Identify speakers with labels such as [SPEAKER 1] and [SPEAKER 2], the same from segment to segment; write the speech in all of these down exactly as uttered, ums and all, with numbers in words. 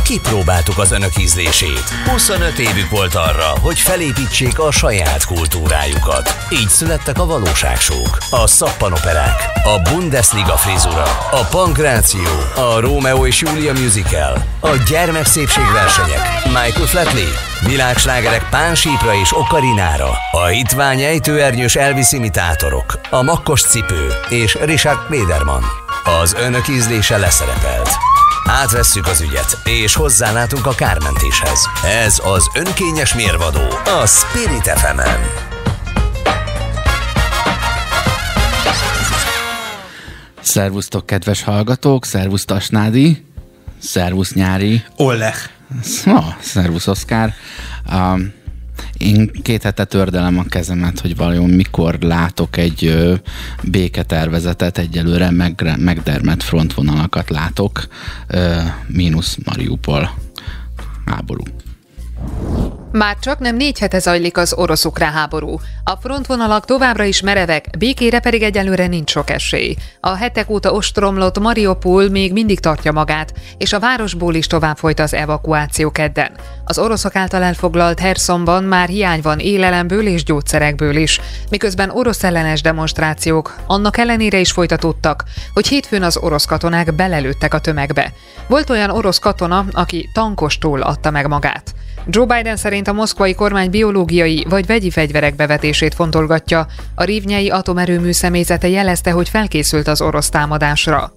[SPEAKER 1] kipróbáltuk az önök ízlését. huszonöt évük volt arra, hogy felépítsék a saját kultúrájukat. Így születtek a valóságsók, a szappanoperák, a Bundesliga frizura, a pankráció, a Rómeó és Júlia musical, a gyermekszépségversenyek, Michael Flatley, világslágerek Pánsípra és Okarinára, a hitvány ejtőernyős Elvis imitátorok, a makkos cipő és Richard Klederman. Az önök ízlése leszerepelt. Átvesszük az ügyet, és hozzálátunk a kármentéshez. Ez az önkényes mérvadó a Spirit ef emen.
[SPEAKER 2] Szervusztok, kedves hallgatók, szervusz Tasnádi, szervusz Nyári.
[SPEAKER 3] Olleh.
[SPEAKER 2] Ah, szervusz Oszkár. Um, Én két hete tördelem a kezemet, hogy vajon mikor látok egy ö, béketervezetet, egyelőre meg, megdermedt frontvonalakat látok, ö, mínusz Mariupol háború.
[SPEAKER 4] Már csak nem négy hete zajlik az orosz-ukrán háború. A frontvonalak továbbra is merevek, békére pedig egyelőre nincs sok esély. A hetek óta ostromlott Mariupol még mindig tartja magát, és a városból is tovább folyt az evakuáció kedden. Az oroszok által elfoglalt Hersonban már hiány van élelemből és gyógyszerekből is, miközben orosz ellenes demonstrációk annak ellenére is folytatódtak, hogy hétfőn az orosz katonák belelőttek a tömegbe. Volt olyan orosz katona, aki tankostól adta meg magát. Joe Biden szerint a moszkvai kormány biológiai vagy vegyi fegyverek bevetését fontolgatja. A rivnyei atomerőmű személyzete jelezte, hogy felkészült az orosz támadásra.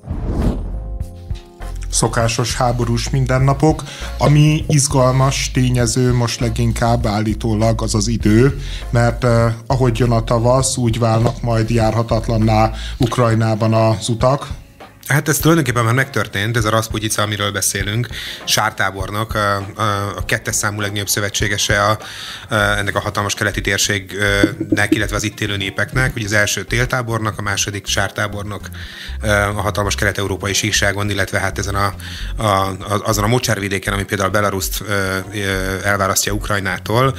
[SPEAKER 3] Szokásos háborús mindennapok. Ami izgalmas tényező most leginkább állítólag az az idő, mert eh, ahogy jön a tavasz, úgy válnak majd járhatatlanná Ukrajnában az utak.
[SPEAKER 5] Hát ez tulajdonképpen már megtörtént, ez a Rasputyica, amiről beszélünk, sártábornok, a, a, a kettes számú legnagyobb szövetségese a, a, ennek a hatalmas keleti térségnek, illetve az itt élő népeknek. Ugye az első téltábornok, a második sártábornok a hatalmas kelet-európai síkságon, illetve hát ezen a, a, azon a mocsárvidéken, ami például Belaruszt elválasztja Ukrajnától,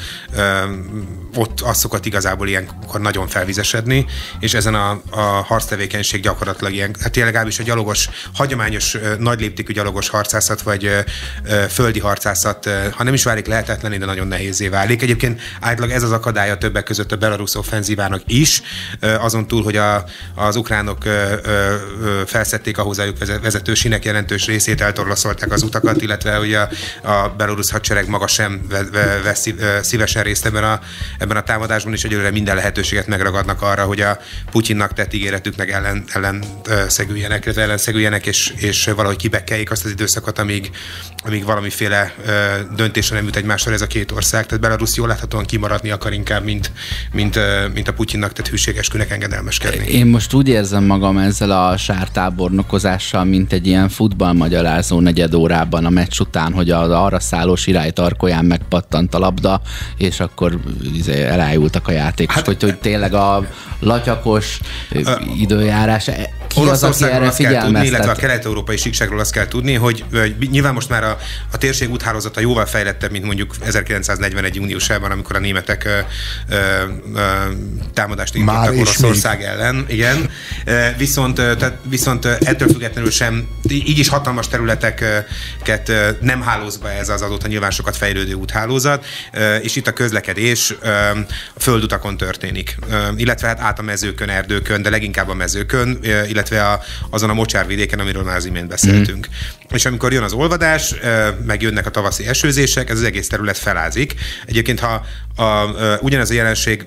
[SPEAKER 5] ott az szokott igazából ilyenkor nagyon felvizesedni, és ezen a, a harctevékenység gyakorlatilag ilyen, hát legalábbis a gyalogos, hagyományos, nagyléptékű gyalogos harcászat, vagy ö, ö, földi harcászat, ö, ha nem is válik lehetetlenné, de nagyon nehézzé válik. Egyébként általában ez az akadálya többek között a belarusz offenzívának is, ö, azon túl, hogy a, az ukránok ö, ö, felszedték a hozzájuk vezető sínek jelentős részét, eltorlaszolták az utakat, illetve hogy a, a belarusz hadsereg maga sem vesz szívesen részt ebben a, ebben a támadásban, és egyelőre minden lehetőséget megragadnak arra, hogy a Putyinnak tett ígéretüknek ellen, ellen szegüljenek, ellenszegüljenek, és, és valahogy kibekkeljék azt az időszakot, amíg, amíg valamiféle ö, döntésre nem jut egymásra ez a két ország. Tehát Belarus jól láthatóan kimaradni akar inkább, mint, mint, ö, mint a Putyinnak tett hűségeskünek engedelmeskedni.
[SPEAKER 2] Én most úgy érzem magam ezzel a sártábornokozással, mint egy ilyen futballmagyarázó negyed órában a meccs után, hogy az arra szálló sirály tarkóján megpattant a labda, és akkor elájultak a játékos. Hát, hogy, hogy tényleg a latyakos ö, időjárás... Ki az, aki erre figyelmeztet?
[SPEAKER 5] Illetve a kelet-európai síkságról azt kell tudni, hogy, hogy nyilván most már a, a térség úthálózata jóval fejlettebb, mint mondjuk ezerkilencszáznegyvenegy júniusában, amikor a németek ö, ö, ö, támadást indítottak Oroszország ellen. Igen. Viszont, tehát, viszont ettől függetlenül sem, így is hatalmas területeket nem hálóz be ez az azóta nyilván sokat fejlődő úthálózat, és itt a közlekedés a földutakon történik. Illetve hát át a mezőkön, erdőkön, de leginkább a mezőkön, illetve a, azon a mocsárvidéken, amiről már az imént beszéltünk. Mm. És amikor jön az olvadás, meg jönnek a tavaszi esőzések, ez az egész terület felázik. Egyébként, ha a, a, ugyanez a jelenség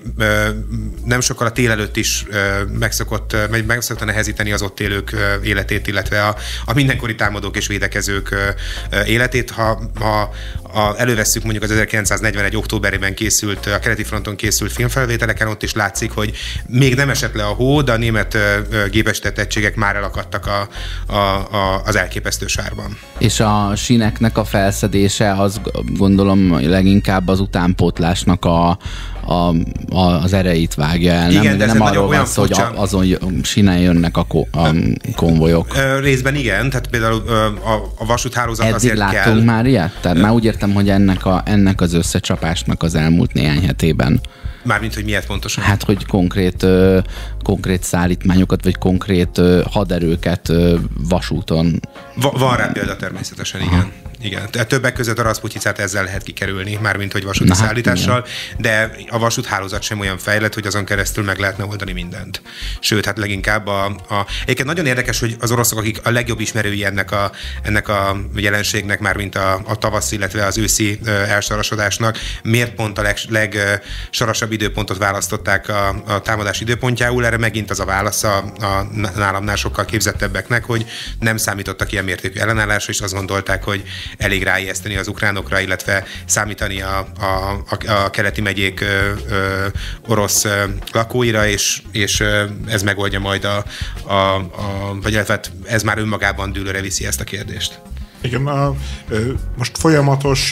[SPEAKER 5] nem sokkal a tél előtt is megszokott, meg szokta nehezíteni az ott élők életét, illetve a, a mindenkori támadók és védekezők életét. Ha, ha a, elővesszük mondjuk az ezerkilencszáznegyvenegy októberében készült, a keleti fronton készült filmfelvételeken, ott is látszik, hogy még nem esett le a hó, de a német gépesített egységek már elakadtak a, a, a, az elképesztő sárban.
[SPEAKER 2] És a síneknek a felszedése az gondolom leginkább az utánpótlásnak a, a, a, az erejét vágja el.
[SPEAKER 5] Igen,
[SPEAKER 2] nem,
[SPEAKER 5] de
[SPEAKER 2] nem arról van
[SPEAKER 5] szó,
[SPEAKER 2] hogy azon sínen jönnek a, ko, a konvojok.
[SPEAKER 5] Részben igen, tehát például a, a vasúthálózat
[SPEAKER 2] Eddig
[SPEAKER 5] azért kell.
[SPEAKER 2] Eddig láttunk már ilyet? Tehát már úgy értem, hogy ennek, a, ennek az összecsapásnak az elmúlt néhány hetében.
[SPEAKER 5] Mármint, hogy miért pontosan?
[SPEAKER 2] Hát, hogy konkrét, ö, konkrét szállítmányokat, vagy konkrét ö, haderőket ö, vasúton.
[SPEAKER 5] Va- van rá példa természetesen, igen. igen. Többek között a Rasputyicát ezzel lehet kikerülni, mármint hogy vasúti
[SPEAKER 2] Na,
[SPEAKER 5] szállítással, hát, de a vasúthálózat sem olyan fejlett, hogy azon keresztül meg lehetne oldani mindent. Sőt, hát leginkább a... a... Egyébként nagyon érdekes, hogy az oroszok, akik a legjobb ismerői ennek a, ennek a jelenségnek, mármint a, a tavasz, illetve az őszi elsarasodásnak, miért pont a legsarasabb leg időpontot választották a, a támadás időpontjául, erre megint az a válasz a, a nálamnál sokkal képzettebbeknek, hogy nem számítottak ilyen mértékű ellenállásra, és azt gondolták, hogy elég ráijeszteni az ukránokra, illetve számítani a, a, a, a keleti megyék ö, ö, orosz ö, lakóira, és, és ö, ez megoldja majd a, a, a vagy illetve ez már önmagában dűlőre viszi ezt a kérdést.
[SPEAKER 3] Igen, a, most folyamatos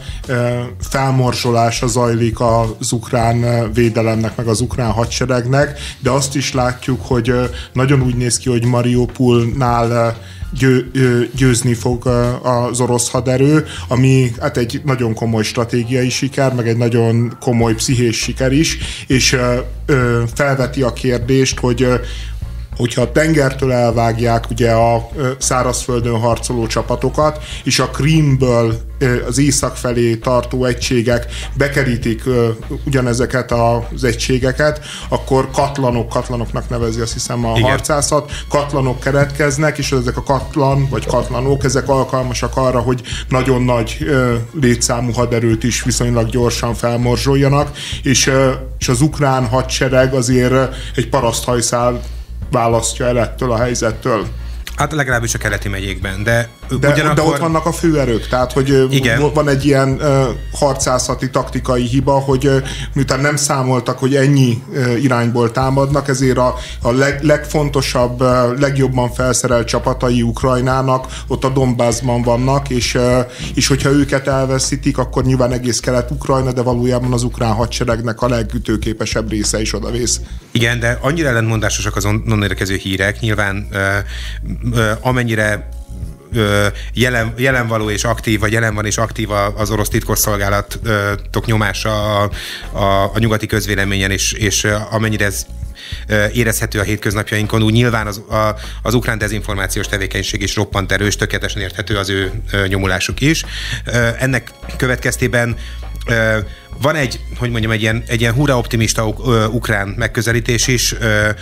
[SPEAKER 3] felmorzsolása zajlik az ukrán védelemnek, meg az ukrán hadseregnek, de azt is látjuk, hogy nagyon úgy néz ki, hogy Mariupolnál Győ, győzni fog az orosz haderő, ami hát egy nagyon komoly stratégiai siker, meg egy nagyon komoly pszichés siker is, és felveti a kérdést, hogy hogyha a tengertől elvágják ugye a szárazföldön harcoló csapatokat, és a Krímből az észak felé tartó egységek bekerítik ugyanezeket az egységeket, akkor katlanok, katlanoknak nevezi azt hiszem a Igen. harcászat, katlanok keretkeznek, és ezek a katlan, vagy katlanok, ezek alkalmasak arra, hogy nagyon nagy létszámú haderőt is viszonylag gyorsan felmorzsoljanak, és, és az ukrán hadsereg azért egy paraszthajszál választja el ettől a helyzettől.
[SPEAKER 5] Hát legalábbis a keleti megyékben, de
[SPEAKER 3] de,
[SPEAKER 5] ugyanakkor...
[SPEAKER 3] de ott vannak a főerők, tehát hogy Igen. van egy ilyen uh, harcászati taktikai hiba, hogy uh, miután nem számoltak, hogy ennyi uh, irányból támadnak, ezért a, a leg, legfontosabb, uh, legjobban felszerelt csapatai Ukrajnának ott a Donbassban vannak, és, uh, és hogyha őket elveszítik, akkor nyilván egész Kelet-Ukrajna, de valójában az ukrán hadseregnek a legütőképesebb része is odavész.
[SPEAKER 5] Igen, de annyira ellentmondásosak az onnan érkező hírek, nyilván uh, uh, amennyire Jelen, jelen való és aktív, vagy jelen van és aktív az orosz titkosszolgálatok nyomása a, a, a nyugati közvéleményen, és, és amennyire ez érezhető a hétköznapjainkon, úgy nyilván az, a, az ukrán dezinformációs tevékenység is roppant erős, tökéletesen érthető az ő nyomulásuk is. Ennek következtében van egy, hogy mondjam, egy ilyen, egy ilyen hurra optimista ukrán megközelítés is,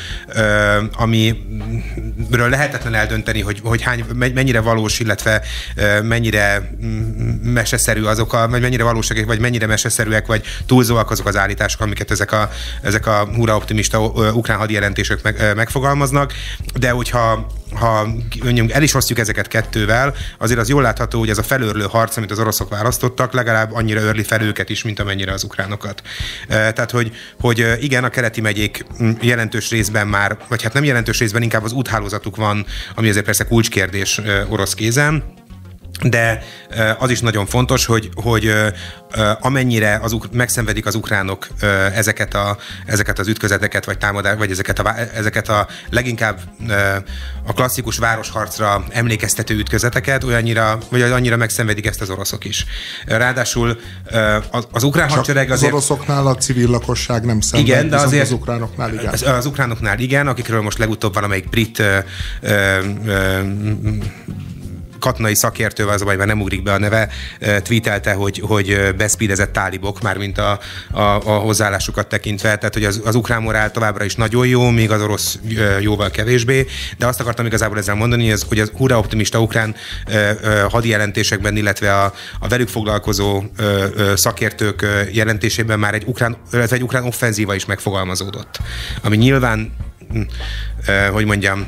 [SPEAKER 5] amiről lehetetlen eldönteni, hogy, hogy hány, mennyire valós, illetve mennyire meseszerű azok a, vagy mennyire valóságok, vagy mennyire meseszerűek, vagy túlzóak azok az állítások, amiket ezek a, ezek a hurra optimista ukrán hadjelentések meg, megfogalmaznak, de hogyha ha mondjuk el is osztjuk ezeket kettővel, azért az jól látható, hogy ez a felőrlő harc, amit az oroszok választottak, legalább annyira őrli fel őket is, mint amennyire az ukránokat. Tehát, hogy, hogy igen, a keleti megyék jelentős részben már, vagy hát nem jelentős részben, inkább az úthálózatuk van, ami azért persze kulcskérdés orosz kézen, de az is nagyon fontos, hogy, hogy amennyire az, megszenvedik az ukránok ezeket, a, ezeket az ütközeteket, vagy támadást, vagy ezeket a, ezeket a leginkább a klasszikus városharcra emlékeztető ütközeteket, olyannyira, vagy annyira megszenvedik ezt az oroszok is. Ráadásul az, az ukrán Csak hadsereg azért...
[SPEAKER 3] az oroszoknál a civil lakosság nem szenved,
[SPEAKER 5] igen, de azért
[SPEAKER 3] az ukránoknál igen.
[SPEAKER 5] Az, az ukránoknál igen, akikről most legutóbb valamelyik brit ö, ö, ö, katonai szakértő, az a nem ugrik be a neve, tweetelte, hogy, hogy beszpídezett tálibok, mármint a, a, a hozzáállásukat tekintve, tehát hogy az, az ukrán morál továbbra is nagyon jó, még az orosz jóval kevésbé, de azt akartam igazából ezzel mondani, hogy az, hogy az hurra optimista ukrán hadjelentésekben, illetve a, a velük foglalkozó szakértők jelentésében már egy ukrán, egy ukrán offenzíva is megfogalmazódott, ami nyilván hogy mondjam,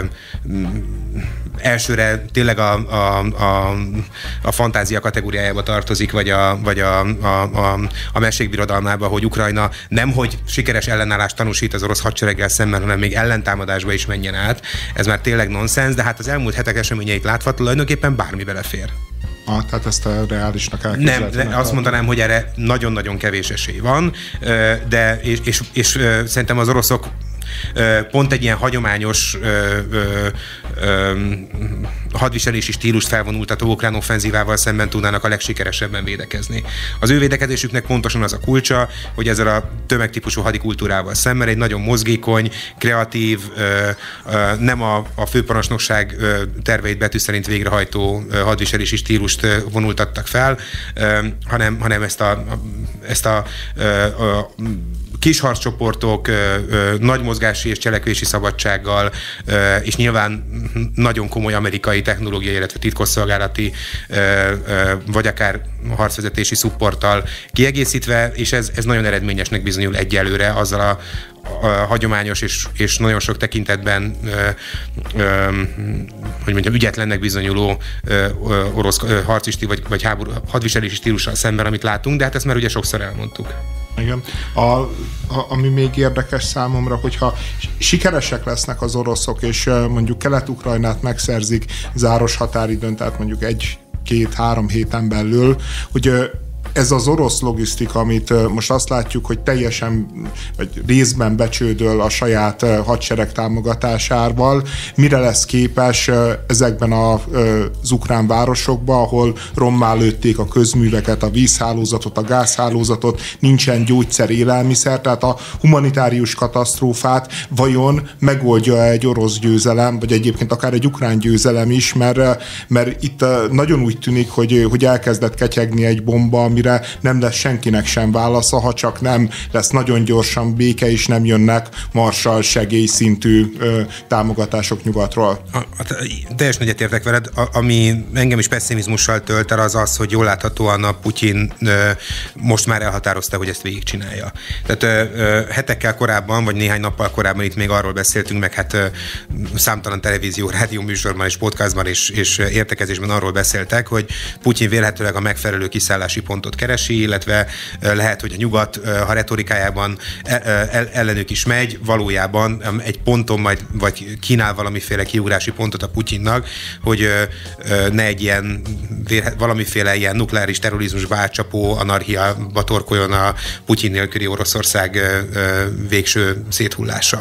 [SPEAKER 5] elsőre tényleg a, a, a, a fantázia kategóriájába tartozik, vagy a, vagy a, a, a, a mesék birodalmába, hogy Ukrajna nemhogy sikeres ellenállást tanúsít az orosz hadsereggel szemben, hanem még ellentámadásba is menjen át. Ez már tényleg nonsens, de hát az elmúlt hetek eseményeit látva tulajdonképpen bármi belefér.
[SPEAKER 3] Ah, tehát ezt a reálisnak
[SPEAKER 5] elképzelhetőnek. Nem, azt mondanám, hogy erre nagyon-nagyon kevés esély van, de és, és, és szerintem az oroszok pont egy ilyen hagyományos ö, ö, ö, hadviselési stílust felvonultató ukrán offenzívával szemben tudnának a legsikeresebben védekezni. Az ő védekezésüknek pontosan az a kulcsa, hogy ezzel a tömegtípusú hadikultúrával szemben egy nagyon mozgékony, kreatív, ö, ö, nem a, a főparancsnokság ö, terveit betű szerint végrehajtó ö, hadviselési stílust ö, vonultattak fel, ö, hanem, hanem ezt a, a, ezt a ö, ö, kis harccsoportok, nagy mozgási és cselekvési szabadsággal, és nyilván nagyon komoly amerikai technológiai, illetve titkosszolgálati, vagy akár harcvezetési szupporttal kiegészítve, és ez, ez nagyon eredményesnek bizonyul egyelőre azzal a a hagyományos és, és nagyon sok tekintetben ö, ö, hogy mondjam, ügyetlennek bizonyuló ö, ö, orosz ö, harci stíl, vagy, vagy háború, hadviselési stílussal szemben, amit látunk, de hát ezt már ugye sokszor elmondtuk.
[SPEAKER 3] Igen. A, a, ami még érdekes számomra, hogyha sikeresek lesznek az oroszok, és mondjuk Kelet-Ukrajnát megszerzik záros határidőn, tehát mondjuk egy, két, három héten belül, hogy ez az orosz logisztika, amit most azt látjuk, hogy teljesen, vagy részben becsődöl a saját hadsereg támogatásával, mire lesz képes ezekben az ukrán városokban, ahol rommá lőtték a közműveket, a vízhálózatot, a gázhálózatot, nincsen gyógyszer, élelmiszer, tehát a humanitárius katasztrófát vajon megoldja egy orosz győzelem, vagy egyébként akár egy ukrán győzelem is, mert, mert itt nagyon úgy tűnik, hogy, hogy elkezdett ketyegni egy bomba, amire nem lesz senkinek sem válasza, ha csak nem lesz nagyon gyorsan béke, és nem jönnek Marshall segélyszintű ö, támogatások nyugatról.
[SPEAKER 5] A, a, teljesen egyetértek veled, a, ami engem is pessimizmussal tölt el, az az, hogy jól láthatóan a Putyin ö, most már elhatározta, hogy ezt végigcsinálja. Tehát ö, ö, hetekkel korábban, vagy néhány nappal korábban itt még arról beszéltünk, meg hát ö, számtalan televízió, rádió műsorban és podcastban és, és értekezésben arról beszéltek, hogy Putyin vélhetőleg a megfelelő kiszállási pontot keresi, illetve lehet, hogy a nyugat, ha retorikájában ellenük is megy, valójában egy ponton majd, vagy kínál valamiféle kiugrási pontot a Putyinnak, hogy ne egy ilyen valamiféle ilyen nukleáris terrorizmusba átcsapó anarchiába torkoljon a Putyin nélküli Oroszország végső széthullása.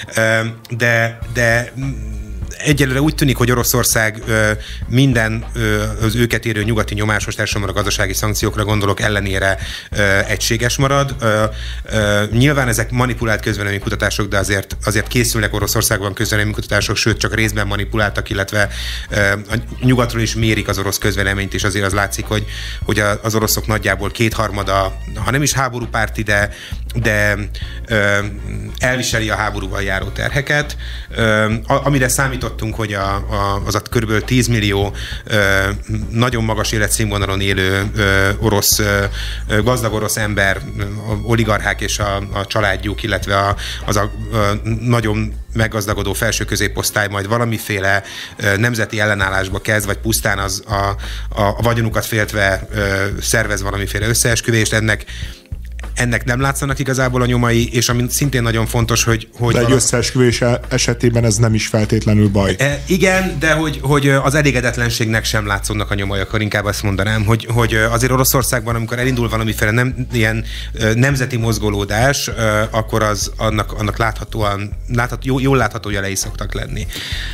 [SPEAKER 5] De, de egyelőre úgy tűnik, hogy Oroszország ö, minden ö, az őket érő nyugati nyomásos, elsősorban a gazdasági szankciókra gondolok, ellenére ö, egységes marad. Ö, ö, nyilván ezek manipulált közvéleménykutatások, de azért, azért készülnek Oroszországban közvéleménykutatások, sőt csak részben manipuláltak, illetve ö, a nyugatról is mérik az orosz közvéleményt, és azért az látszik, hogy, hogy az oroszok nagyjából kétharmada, ha nem is háborúpárti, de, de ö, elviseli a háborúval járó terheket, ö, amire számít hogy a, a, az a körülbelül tíz millió ö, nagyon magas életszínvonalon élő ö, orosz, ö, gazdag orosz ember, oligarchák és a, a családjuk, illetve a, az a ö, nagyon meggazdagodó felső középosztály majd valamiféle ö, nemzeti ellenállásba kezd, vagy pusztán az a, a, a vagyonukat féltve ö, szervez valamiféle összeesküvést, ennek Ennek nem látszanak igazából a nyomai, és ami szintén nagyon fontos, hogy... hogy
[SPEAKER 3] de egy
[SPEAKER 5] valami...
[SPEAKER 3] összeesküvés esetében ez nem is feltétlenül baj.
[SPEAKER 5] E, igen, de hogy, hogy az elégedetlenségnek sem látszódnak a nyomai, akkor inkább azt mondanám, hogy, hogy azért Oroszországban, amikor elindul valamiféle nem, ilyen nemzeti mozgolódás, akkor az annak, annak láthatóan, látható, jó, jól látható jelei szoktak lenni.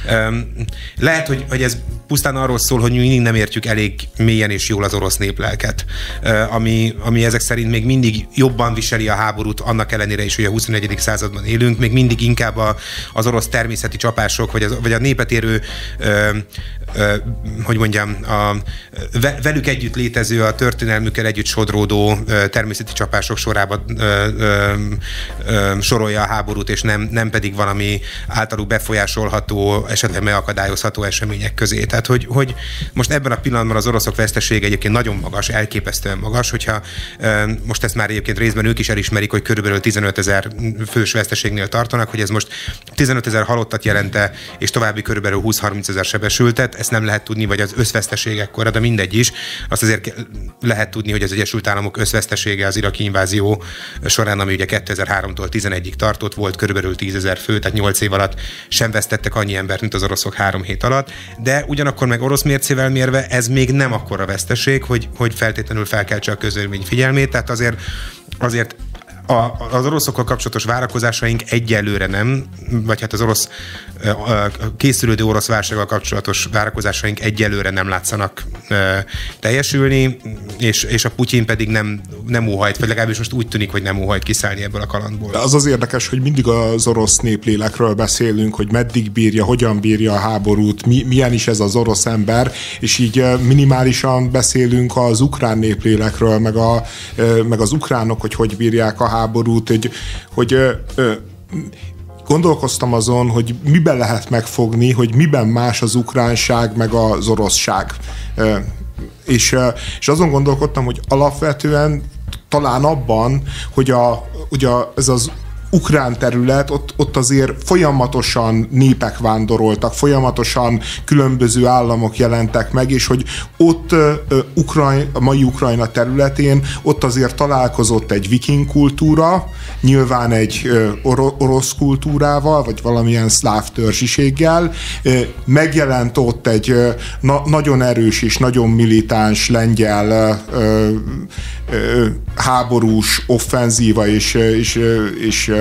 [SPEAKER 5] Lehet, hogy, hogy ez pusztán arról szól, hogy mindig nem értjük elég mélyen és jól az orosz néplelket, ami, ami ezek szerint még mindig jobban viseli a háborút, annak ellenére is, hogy a huszonegyedik században élünk, még mindig inkább a, az orosz természeti csapások, vagy, az, vagy a népet érő, ö, ö, hogy mondjam, a, velük együtt létező, a történelmükkel együtt sodródó ö, természeti csapások sorába ö, ö, ö, sorolja a háborút, és nem, nem pedig valami általuk befolyásolható, esetleg megakadályozható események közé. Tehát, hogy, hogy most ebben a pillanatban az oroszok vesztesége egyébként nagyon magas, elképesztően magas, hogyha ö, most ezt már egyébként részben ők is elismerik, hogy körülbelül tizenötezer fős veszteségnél tartanak, hogy ez most tizenötezer halottat jelente, és további körülbelül húsz-harmincezer sebesültet, ezt nem lehet tudni, vagy az összveszteség ekkora, de mindegy is. Azt azért lehet tudni, hogy az Egyesült Államok összvesztesége az iraki invázió során, ami ugye kétezer-háromtól tizenegyig tartott, volt körülbelül tízezer fő, tehát nyolc év alatt sem vesztettek annyi embert, mint az oroszok három hét alatt, de ugyanakkor meg orosz mércével mérve ez még nem akkora veszteség, hogy, hogy feltétlenül felkeltse a közvélemény figyelmét, tehát azért azért A, az oroszokkal kapcsolatos várakozásaink egyelőre nem, vagy hát az orosz készülődő orosz válsággal kapcsolatos várakozásaink egyelőre nem látszanak teljesülni, és, és a Putyin pedig nem, nem óhajt, vagy legalábbis most úgy tűnik, hogy nem óhajt kiszállni ebből a kalandból.
[SPEAKER 3] Az az érdekes, hogy mindig az orosz néplélekről beszélünk, hogy meddig bírja, hogyan bírja a háborút, mi, milyen is ez az orosz ember, és így minimálisan beszélünk az ukrán néplélekről, meg, a, meg az ukránok, hogy hogy bírják a háborút, hogy, hogy gondolkoztam azon, hogy miben lehet megfogni, hogy miben más az ukránság, meg az oroszság. És, és azon gondolkodtam, hogy alapvetően talán abban, hogy, a, hogy a, ez az ukrán terület, ott, ott azért folyamatosan népek vándoroltak, folyamatosan különböző államok jelentek meg, és hogy ott uh, Ukrajna, a mai Ukrajna területén ott azért találkozott egy viking kultúra, nyilván egy uh, or- orosz kultúrával, vagy valamilyen szláv törzsiséggel, uh, megjelent ott egy uh, na- nagyon erős és nagyon militáns lengyel uh, uh, háborús offenzíva és, és, és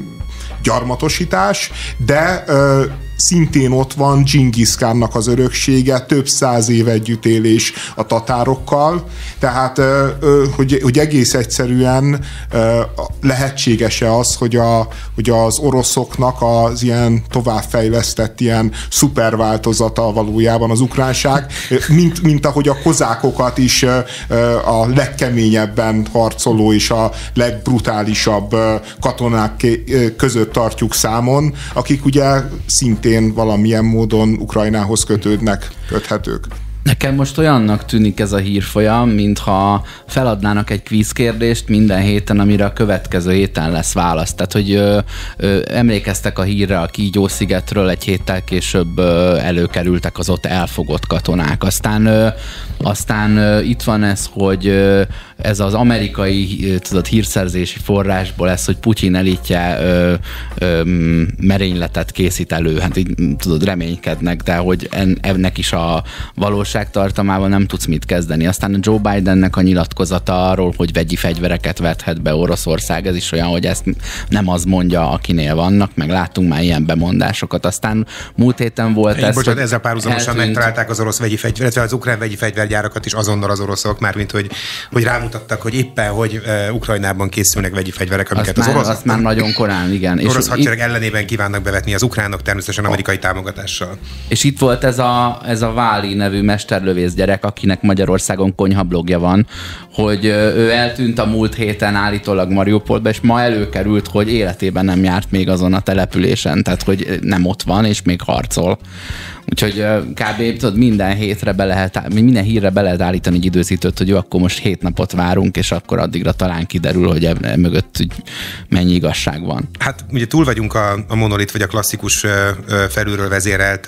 [SPEAKER 3] gyarmatosítás, de ö, szintén ott van Dzsingisz Kánnak az öröksége, több száz év együttélés a tatárokkal, tehát ö, ö, hogy, hogy egész egyszerűen ö, lehetséges-e az, hogy, a, hogy az oroszoknak az ilyen továbbfejlesztett ilyen szuperváltozata valójában az ukránság, mint, mint ahogy a kozákokat is ö, a legkeményebben harcoló és a legbrutálisabb katonák között tartjuk számon, akik ugye szintén valamilyen módon Ukrajnához kötődnek, köthetők.
[SPEAKER 2] Nekem most olyannak tűnik ez a hírfolyam, mintha feladnának egy kvízkérdést minden héten, amire a következő héten lesz válasz. Tehát, hogy ö, ö, emlékeztek a hírre a Kígyó-szigetről, egy héttel később ö, előkerültek az ott elfogott katonák. Aztán, ö, aztán ö, itt van ez, hogy ö, ez az amerikai tudod, hírszerzési forrásból ez, hogy Putyin elitje ö, ö, merényletet készít elő. Hát így tudod, reménykednek, de hogy en, ennek is a valóságtartalmával nem tudsz mit kezdeni. Aztán a Joe Bidennek a nyilatkozata arról, hogy vegyi fegyvereket vethet be Oroszország, ez is olyan, hogy ezt nem az mondja, akinél vannak, meg láttunk már ilyen bemondásokat. Aztán múlt héten volt
[SPEAKER 5] Én
[SPEAKER 2] ez,
[SPEAKER 5] bocsánat, ezzel párhuzamosan
[SPEAKER 2] eltűnt...
[SPEAKER 5] megtalálták az orosz vegyi fegyvert, az ukrán vegyi fegyvergyárakat is azonnal az oroszok, mármint hogy, hogy rámutattak, hogy éppen, hogy uh, Ukrajnában készülnek vegyi fegyverek, amiket
[SPEAKER 2] azt
[SPEAKER 5] az orosz...
[SPEAKER 2] Azt már nagyon korán, igen.
[SPEAKER 5] Az orosz
[SPEAKER 2] és
[SPEAKER 5] hadsereg
[SPEAKER 2] itt...
[SPEAKER 5] ellenében kívánnak bevetni az ukránok, természetesen amerikai támogatással.
[SPEAKER 2] És itt volt ez a, ez a Váli nevű mesterlövész gyerek, akinek Magyarországon konyhablogja van, hogy ő eltűnt a múlt héten állítólag Mariupolba, és ma előkerült, hogy életében nem járt még azon a településen, tehát hogy nem ott van, és még harcol. Úgyhogy kb. Tudod, minden hétre be lehet, minden hírre be lehet állítani egy időzítőt, hogy jó, akkor most hét napot várunk, és akkor addigra talán kiderül, hogy e mögött mennyi igazság van.
[SPEAKER 5] Hát ugye túl vagyunk a, a monolit, vagy a klasszikus felülről vezérelt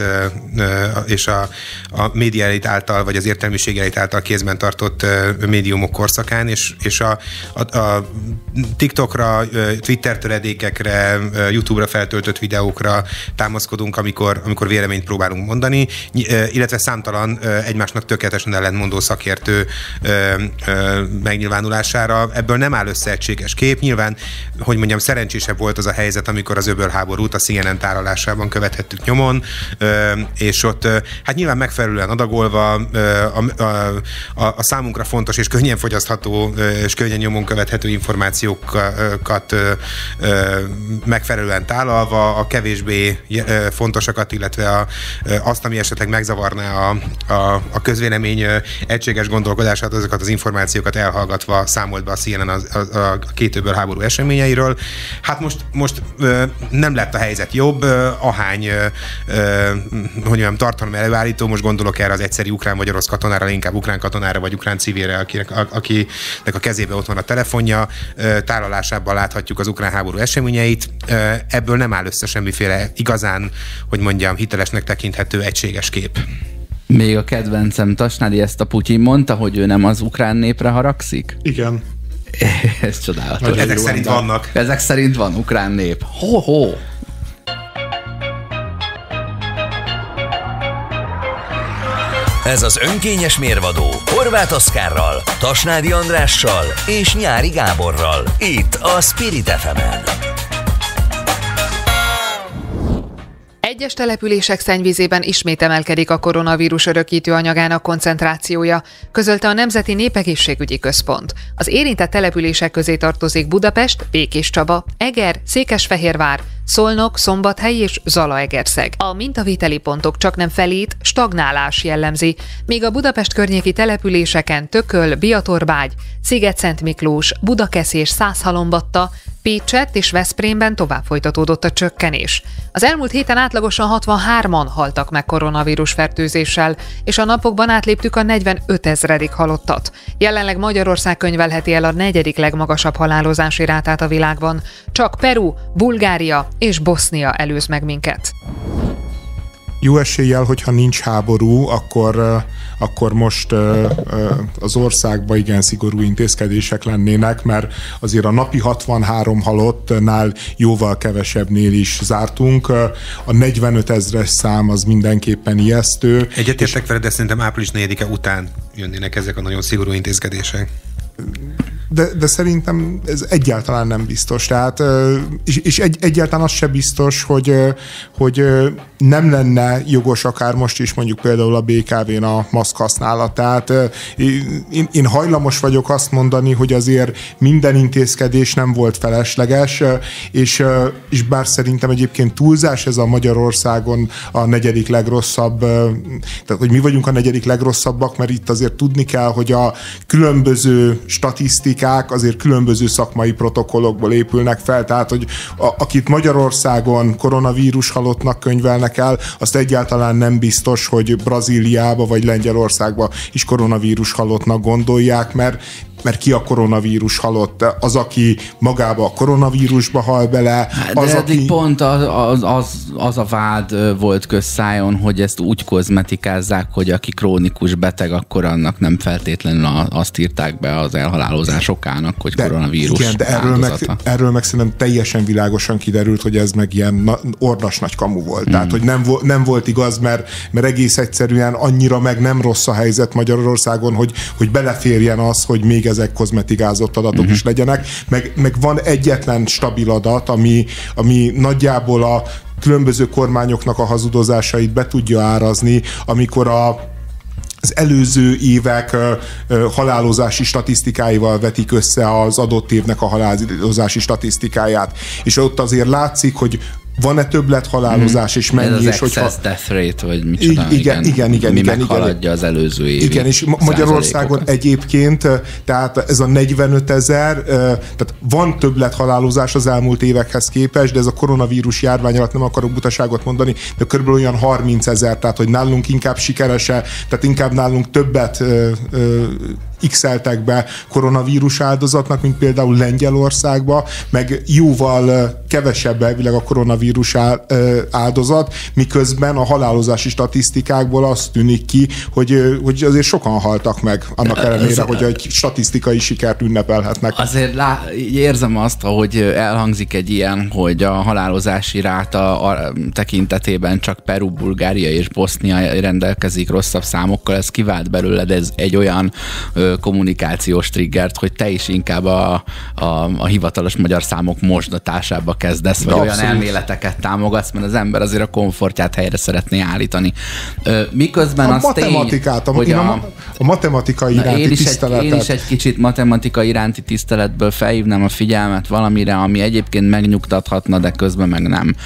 [SPEAKER 5] és a, a média elit által, vagy az értelmiség elit által kézben tartott médiumok korszakán, és, és a, a, a TikTokra, Twitter töredékekre, YouTube-ra feltöltött videókra támaszkodunk, amikor, amikor véleményt próbálunk mondani, illetve számtalan egymásnak tökéletesen ellentmondó szakértő megnyilvánulására. Ebből nem áll össze egységes kép. Nyilván, hogy mondjam, szerencsésebb volt az a helyzet, amikor az öbölháborút a C N N tárolásában követhettük nyomon, és ott hát nyilván megfelelően adagolva a, a, a, a számunkra fontos és könnyen fogyasztható és könnyen nyomon követhető információkat megfelelően tálalva, a kevésbé fontosakat, illetve a azt, ami esetleg megzavarná a, a, a közvélemény egységes gondolkodását, azokat az információkat elhallgatva számolt be a C N N a, a, a két öbölháború eseményeiről. Hát most, most nem lett a helyzet jobb, ahány hogy mondjam, tartalom előállító, most gondolok erre az egyszeri ukrán vagy orosz katonára, inkább ukrán katonára vagy ukrán civilre, akinek, akinek a kezébe ott van a telefonja, tálalásában láthatjuk az ukrán háború eseményeit. Ebből nem áll össze semmiféle igazán, hogy mondjam, hitelesnek tekinthető egységes kép.
[SPEAKER 2] Még a kedvencem Tasnádi ezt a Putyin mondta, hogy ő nem az ukrán népre haragszik?
[SPEAKER 3] Igen.
[SPEAKER 2] Ez csodálatos.
[SPEAKER 5] Ezek szerint vannak.
[SPEAKER 2] Ezek szerint van ukrán nép. Ho-ho!
[SPEAKER 1] Ez az önkényes mérvadó Horváth Oszkárral, Tasnádi Andrással és Nyári Gáborral. Itt a Spirit ef emen.
[SPEAKER 4] Egyes települések szennyvízében ismét emelkedik a koronavírus örökítő anyagának koncentrációja, közölte a Nemzeti Népegészségügyi Központ. Az érintett települések közé tartozik Budapest, Békéscsaba, Eger, Székesfehérvár, Szolnok, Szombathely és Zalaegerszeg. A mintavételi pontok csaknem felét stagnálás jellemzi, míg a Budapest környéki településeken Tököl, Biatorbágy, Sziget-Szent Miklós, Budakesz és Szászhalombatta, Pécsett és Veszprémben tovább folytatódott a csökkenés. Az elmúlt héten átlagosan hatvanhárman haltak meg koronavírus fertőzéssel, és a napokban átléptük a negyvenöt ezredik halottat. Jelenleg Magyarország könyvelheti el a negyedik legmagasabb halálozási rátát a világban. Csak Peru, Bulgária és Bosznia előz meg minket.
[SPEAKER 3] Jó eséllyel, hogyha nincs háború, akkor, akkor most az országban igen szigorú intézkedések lennének, mert azért a napi hatvanhárom halottnál jóval kevesebbnél is zártunk. A negyvenöt ezres szám az mindenképpen ijesztő.
[SPEAKER 5] Egyetértek veled, de szerintem április negyedike után jönnének ezek a nagyon szigorú intézkedések.
[SPEAKER 3] De, de szerintem ez egyáltalán nem biztos. Tehát, és és egy, egyáltalán az se biztos, hogy, hogy nem lenne jogos akár most is mondjuk például a bé ká vén a maszk használat. Tehát én, én hajlamos vagyok azt mondani, hogy azért minden intézkedés nem volt felesleges, és, és bár szerintem egyébként túlzás ez a Magyarországon a negyedik legrosszabb, tehát hogy mi vagyunk a negyedik legrosszabbak, mert itt azért tudni kell, hogy a különböző statisztikák azért különböző szakmai protokollokból épülnek fel, tehát hogy a, akit Magyarországon koronavírus halottnak könyvelnek el, azt egyáltalán nem biztos, hogy Brazíliába vagy Lengyelországba is koronavírus halottnak gondolják, mert mert ki a koronavírus halott? Az, aki magába a koronavírusba hal bele. Az,
[SPEAKER 2] de eddig
[SPEAKER 3] aki...
[SPEAKER 2] pont az, az, az, az a vád volt közszájon, hogy ezt úgy kozmetikázzák, hogy aki krónikus beteg, akkor annak nem feltétlenül azt írták be az elhalálozás okának, hogy de, koronavírus
[SPEAKER 3] igen, de erről meg, erről meg szerintem teljesen világosan kiderült, hogy ez meg ilyen na, ordas nagy kamu volt. Mm. Tehát, hogy nem, vo, nem volt igaz, mert, mert egész egyszerűen annyira meg nem rossz a helyzet Magyarországon, hogy, hogy beleférjen az, hogy még ezek kozmetikázott adatok uh-huh. is legyenek, meg, meg van egyetlen stabil adat, ami, ami nagyjából a különböző kormányoknak a hazudozásait be tudja árazni, amikor a az előző évek uh, uh, halálozási statisztikáival vetik össze az adott évnek a halálozási statisztikáját. És ott azért látszik, hogy van-e többlet halálozás, hmm. és mennyi,
[SPEAKER 2] ez
[SPEAKER 3] és
[SPEAKER 2] hogy
[SPEAKER 3] hogyha...
[SPEAKER 2] death rate, vagy micsoda,
[SPEAKER 3] igen, igen, igen, igen,
[SPEAKER 2] mi
[SPEAKER 3] igen,
[SPEAKER 2] meghaladja
[SPEAKER 3] igen,
[SPEAKER 2] az előző évi
[SPEAKER 3] igen, és Magyarországon egyébként, tehát ez a negyvenöt ezer, tehát van többlet halálozás az elmúlt évekhez képest, de ez a koronavírus járvány alatt nem akarok butaságot mondani, de körülbelül olyan harminc ezer, tehát hogy nálunk inkább sikerese, tehát inkább nálunk többet ö, ö, x-eltek be koronavírus áldozatnak, mint például Lengyelországba, meg jóval kevesebb elvileg a koronavírus áldozat, miközben a halálozási statisztikákból azt tűnik ki, hogy, hogy azért sokan haltak meg, annak ellenére, hogy egy statisztikai sikert ünnepelhetnek.
[SPEAKER 2] Azért lá, érzem azt, hogy elhangzik egy ilyen, hogy a halálozási ráta a tekintetében csak Peru, Bulgária és Bosznia rendelkezik rosszabb számokkal, ez kivált belőled, ez egy olyan kommunikációs triggert, hogy te is inkább a, a, a hivatalos magyar számok mosdatásába kezdesz, vagy olyan elméleteket támogatsz, mert az ember azért a komfortját helyre szeretné állítani. Miközben
[SPEAKER 3] a
[SPEAKER 2] az
[SPEAKER 3] matematikát,
[SPEAKER 2] tény,
[SPEAKER 3] a, hogy a, a, a matematika iránti
[SPEAKER 2] én is
[SPEAKER 3] tiszteletet.
[SPEAKER 2] Egy, én is egy kicsit matematika iránti tiszteletből felhívnám a figyelmet valamire, ami egyébként megnyugtathatna, de közben meg nem.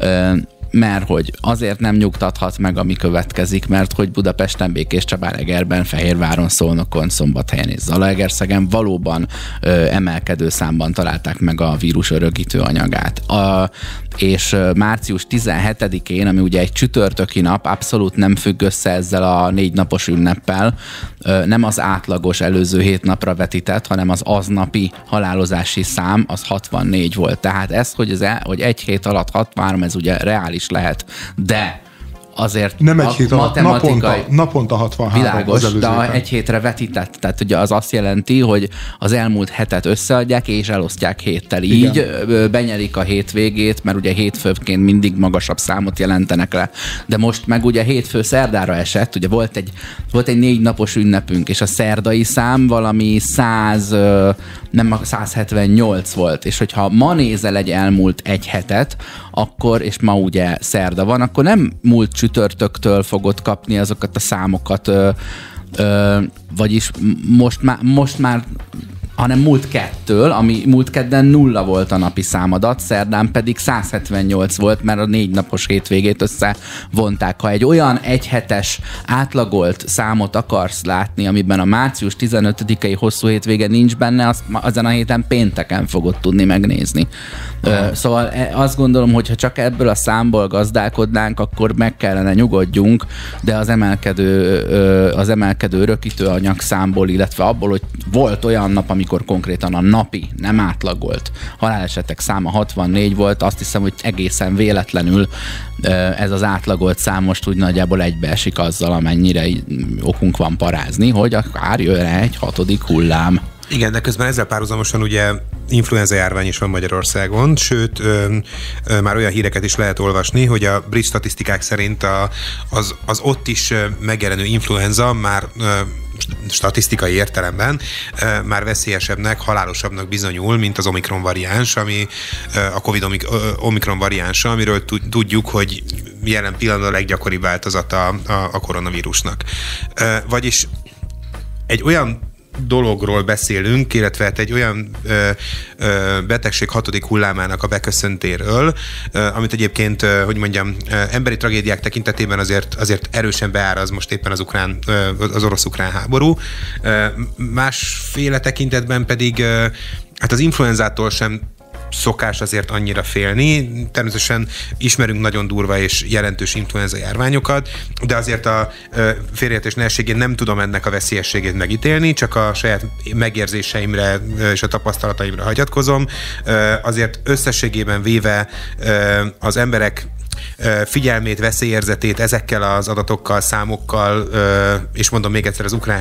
[SPEAKER 2] Mert hogy azért nem nyugtathat meg, ami következik, mert hogy Budapesten, Békéscsabán, Egerben, Fehérváron, Szolnokon, Szombathelyen és Zalaegerszegen valóban ö, emelkedő számban találták meg a vírus örökítő anyagát. A, és március tizenhetedikén, ami ugye egy csütörtöki nap, abszolút nem függ össze ezzel a négy napos ünneppel, ö, nem az átlagos előző hét napra vetített, hanem az aznapi halálozási szám az hatvannégy volt. Tehát ez, hogy, az el, hogy egy hét alatt hatvanhárom, ez ugye reális lehet, de azért
[SPEAKER 3] nem egy hét alatt, naponta, naponta hatvanhárom.
[SPEAKER 2] Világos, de a egy hétre vetített, tehát ugye az azt jelenti, hogy az elmúlt hetet összeadják és elosztják héttel. Így igen. benyelik a hétvégét, mert ugye hétfőként mindig magasabb számot jelentenek le. De most meg ugye hétfő szerdára esett, ugye volt egy, volt egy négy napos ünnepünk, és a szerdai szám valami száz, nem száz hetvennyolc volt, és hogyha ma nézel egy elmúlt egy hetet, akkor, és ma ugye szerda van, akkor nem múlt csütörtöktől fogod kapni azokat a számokat, ö, ö, vagyis most már, most már hanem múlt kettől, ami múlt kedden nulla volt a napi számadat, szerdán pedig száz hetvennyolc volt, mert a négy napos hétvégét összevonták. Ha egy olyan egyhetes átlagolt számot akarsz látni, amiben a március tizenötödikei hosszú hétvége nincs benne, azt ezen a héten pénteken fogod tudni megnézni. Aha. Szóval azt gondolom, hogy ha csak ebből a számból gazdálkodnánk, akkor meg kellene nyugodjunk, de az emelkedő, az emelkedő örökítőanyag számból, illetve abból, hogy volt olyan nap, amikor konkrétan a napi, nem átlagolt halálesetek száma hatvannégy volt, azt hiszem, hogy egészen véletlenül ez az átlagolt szám most úgy nagyjából egybeesik azzal, amennyire okunk van parázni, hogy akár jön egy hatodik hullám.
[SPEAKER 5] Igen, de közben ezzel párhuzamosan ugye influenza járvány is van Magyarországon, sőt, ö, ö, már olyan híreket is lehet olvasni, hogy a brit statisztikák szerint a, az, az ott is megjelenő influenza már ö, statisztikai értelemben ö, már veszélyesebbnek, halálosabbnak bizonyul, mint az Omikron variáns, ami ö, a Covid omik, ö, Omikron variánsa, amiről tudjuk, hogy jelen pillanatban a leggyakoribb változata a, a koronavírusnak. Ö, vagyis egy olyan dologról beszélünk, illetve hát egy olyan ö, ö, betegség hatodik hullámának a beköszöntéről, ö, amit egyébként, ö, hogy mondjam, ö, emberi tragédiák tekintetében azért, azért erősen beáraz most éppen az, ukrán, ö, az orosz-ukrán háború. Ö, másféle tekintetben pedig ö, hát az influenzától sem szokás azért annyira félni. Természetesen ismerünk nagyon durva és jelentős influenza járványokat, de azért a félreértés ne ességén nem tudom ennek a veszélyességét megítélni, csak a saját megérzéseimre és a tapasztalataimra hagyatkozom. Azért összességében véve az emberek figyelmét, veszélyérzetét ezekkel az adatokkal, számokkal, és mondom még egyszer, az ukrán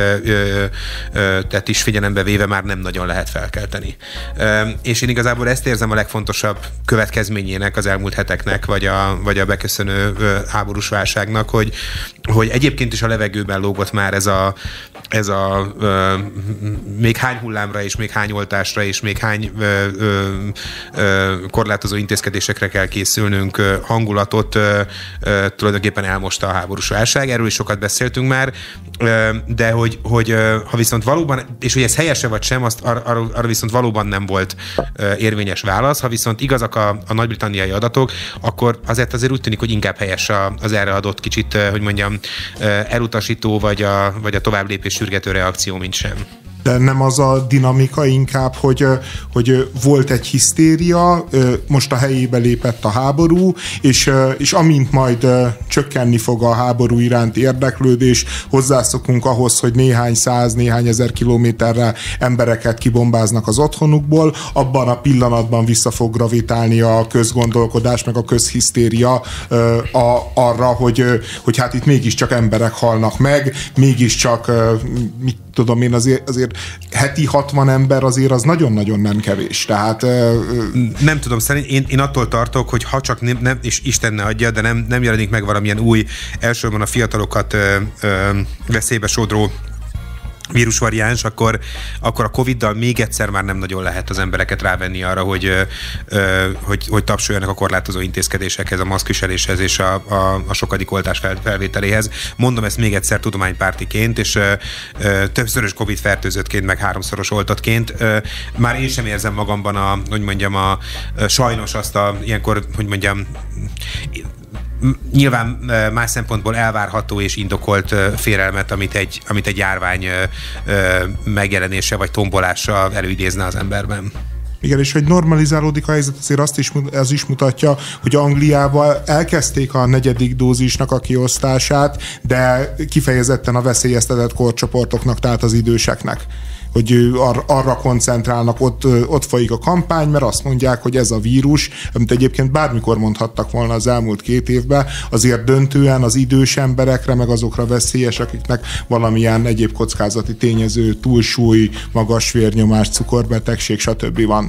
[SPEAKER 5] helyzetet is figyelembe véve már nem nagyon lehet felkelteni. És én igazából ezt érzem a legfontosabb következményének az elmúlt heteknek, vagy a, vagy a beköszönő háborús válságnak, hogy, hogy egyébként is a levegőben lógott már ez a, ez a ö, még hány hullámra, és még hány oltásra, és még hány ö, ö, ö, korlátozó intézkedésekre kell készülnünk, hangulatot ö, ö, tulajdonképpen elmosta a háborús válság. Erről is sokat beszéltünk már, ö, de hogy, hogy ö, ha viszont valóban, és hogy ez helyese vagy sem, azt ar, ar, arra viszont valóban nem volt ö, érvényes válasz. Ha viszont igazak a, a nagy-britanniai adatok, akkor azért azért úgy tűnik, hogy inkább helyes a, az erre adott kicsit, ö, hogy mondjam, ö, elutasító, vagy a, vagy a továbblépés sürgető reakció, mint sem.
[SPEAKER 3] De nem az a dinamika inkább, hogy, hogy volt egy hisztéria, most a helyébe lépett a háború, és, és amint majd csökkenni fog a háború iránti érdeklődés, hozzászokunk ahhoz, hogy néhány száz, néhány ezer kilométerre embereket kibombáznak az otthonukból, abban a pillanatban vissza fog gravitálni a közgondolkodás, meg a közhisztéria a, arra, hogy, hogy hát itt mégiscsak emberek halnak meg, mégiscsak, mit tudom én, azért, azért heti hatvan ember azért az nagyon-nagyon nem kevés. Tehát...
[SPEAKER 5] Nem tudom, szerintem én, én attól tartok, hogy ha csak nem, nem és Isten ne adja, de nem, nem jelenik meg valamilyen új, elsősorban a fiatalokat ö, ö, veszélybe sodró vírusvariáns, akkor, akkor a Coviddal még egyszer már nem nagyon lehet az embereket rávenni arra, hogy, ö, hogy, hogy tapsoljanak a korlátozó intézkedésekhez, a maszkviseléshez és a, a, a sokadik oltás fel, felvételéhez. Mondom ezt még egyszer tudománypártiként, és ö, ö, többszörös Covid fertőzöttként, meg háromszoros oltottként. Ö, már én sem érzem magamban a, hogy mondjam, a, a sajnos azt a, ilyenkor, hogy mondjam, nyilván más szempontból elvárható és indokolt félelmet, amit egy, amit egy járvány megjelenése vagy tombolása előidézne az emberben.
[SPEAKER 3] Igen, és hogy normalizálódik a helyzet, azért azt is, ez is mutatja, hogy Angliában elkezdték a negyedik dózisnak a kiosztását, de kifejezetten a veszélyeztetett korcsoportoknak, tehát az időseknek. hogy ar, arra koncentrálnak, ott, ott folyik a kampány, mert azt mondják, hogy ez a vírus, amit egyébként bármikor mondhattak volna az elmúlt két évben, azért döntően az idős emberekre, meg azokra veszélyes, akiknek valamilyen egyéb kockázati tényező, túlsúly, magas vérnyomás, cukorbetegség, stb. Van.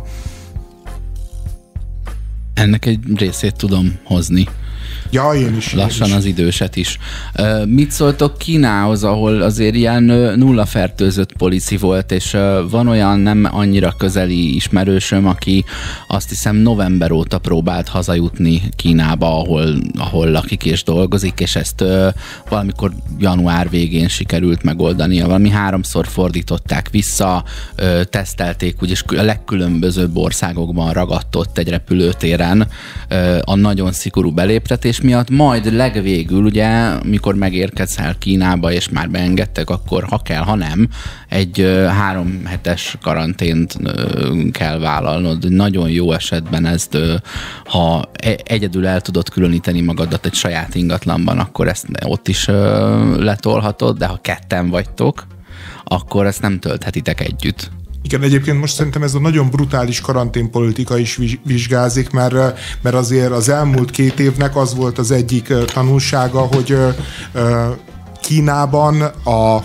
[SPEAKER 2] Ennek egy részét tudom hozni.
[SPEAKER 3] Ja, én is.
[SPEAKER 2] Lassan
[SPEAKER 3] én is.
[SPEAKER 2] Az időset is. Mit szóltok Kínához, ahol azért ilyen nulla fertőzött polici volt, és van olyan nem annyira közeli ismerősöm, aki azt hiszem november óta próbált hazajutni Kínába, ahol, ahol lakik és dolgozik, és ezt valamikor január végén sikerült megoldania. Valami háromszor fordították vissza, tesztelték, úgyis a legkülönbözőbb országokban ragadt ott egy repülőtéren a nagyon szigorú beléptetés miatt, majd legvégül, ugye, mikor megérkezel Kínába, és már beengedtek, akkor ha kell, ha nem, egy ö, három hetes karantént ö, kell vállalnod. Nagyon jó esetben ezt, ö, ha egyedül el tudod különíteni magadat egy saját ingatlanban, akkor ezt ott is ö, letolhatod, de ha ketten vagytok, akkor ezt nem tölthetitek együtt.
[SPEAKER 3] Igen, egyébként most szerintem ez a nagyon brutális karanténpolitika is vizsgázik, mert, mert azért az elmúlt két évnek az volt az egyik tanulsága, hogy Kínában a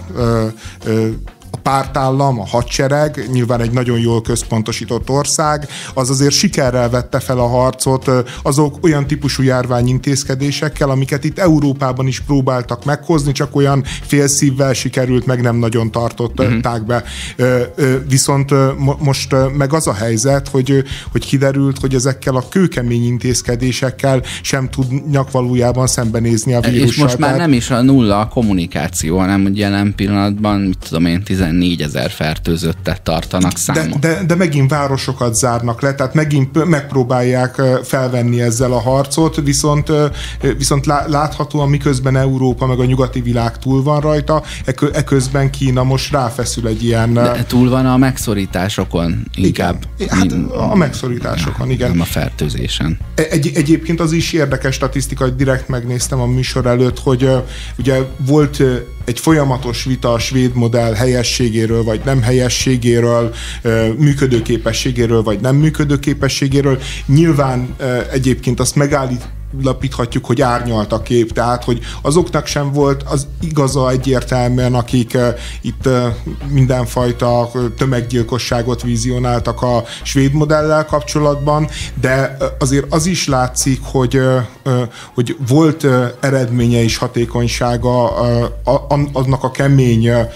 [SPEAKER 3] a pártállam, a hadsereg, nyilván egy nagyon jól központosított ország, az azért sikerrel vette fel a harcot azok olyan típusú járványintézkedésekkel, amiket itt Európában is próbáltak meghozni, csak olyan félszívvel sikerült, meg nem nagyon tartották uh-huh. be. Viszont most meg az a helyzet, hogy, hogy kiderült, hogy ezekkel a kőkemény intézkedésekkel sem tudnak valójában szembenézni a vírussal.
[SPEAKER 2] És most már nem is a nulla a kommunikáció, hanem hogy jelen pillanatban, mit tudom én, tizennégyezer fertőzöttet tartanak számon.
[SPEAKER 3] De, de, de megint városokat zárnak le, tehát megint megpróbálják felvenni ezzel a harcot, viszont, viszont láthatóan miközben Európa meg a nyugati világ túl van rajta, eközben Kína most ráfeszül egy ilyen...
[SPEAKER 2] De túl van a megszorításokon inkább.
[SPEAKER 3] Igen, hát a megszorításokon, igen.
[SPEAKER 2] Nem a fertőzésen.
[SPEAKER 3] Egy, egyébként az is érdekes statisztika, hogy direkt megnéztem a műsor előtt, hogy ugye volt egy folyamatos vita a svéd modell helyességéről, vagy nem helyességéről, működőképességéről, vagy nem működőképességéről. Nyilván egyébként azt megállít lapíthatjuk, hogy árnyalt a kép, tehát, hogy azoknak sem volt az igaza egyértelműen, akik uh, itt uh, mindenfajta tömeggyilkosságot vizionáltak a svéd modellel kapcsolatban, de uh, azért az is látszik, hogy, uh, uh, hogy volt uh, eredménye és hatékonysága uh, annak a kemény uh,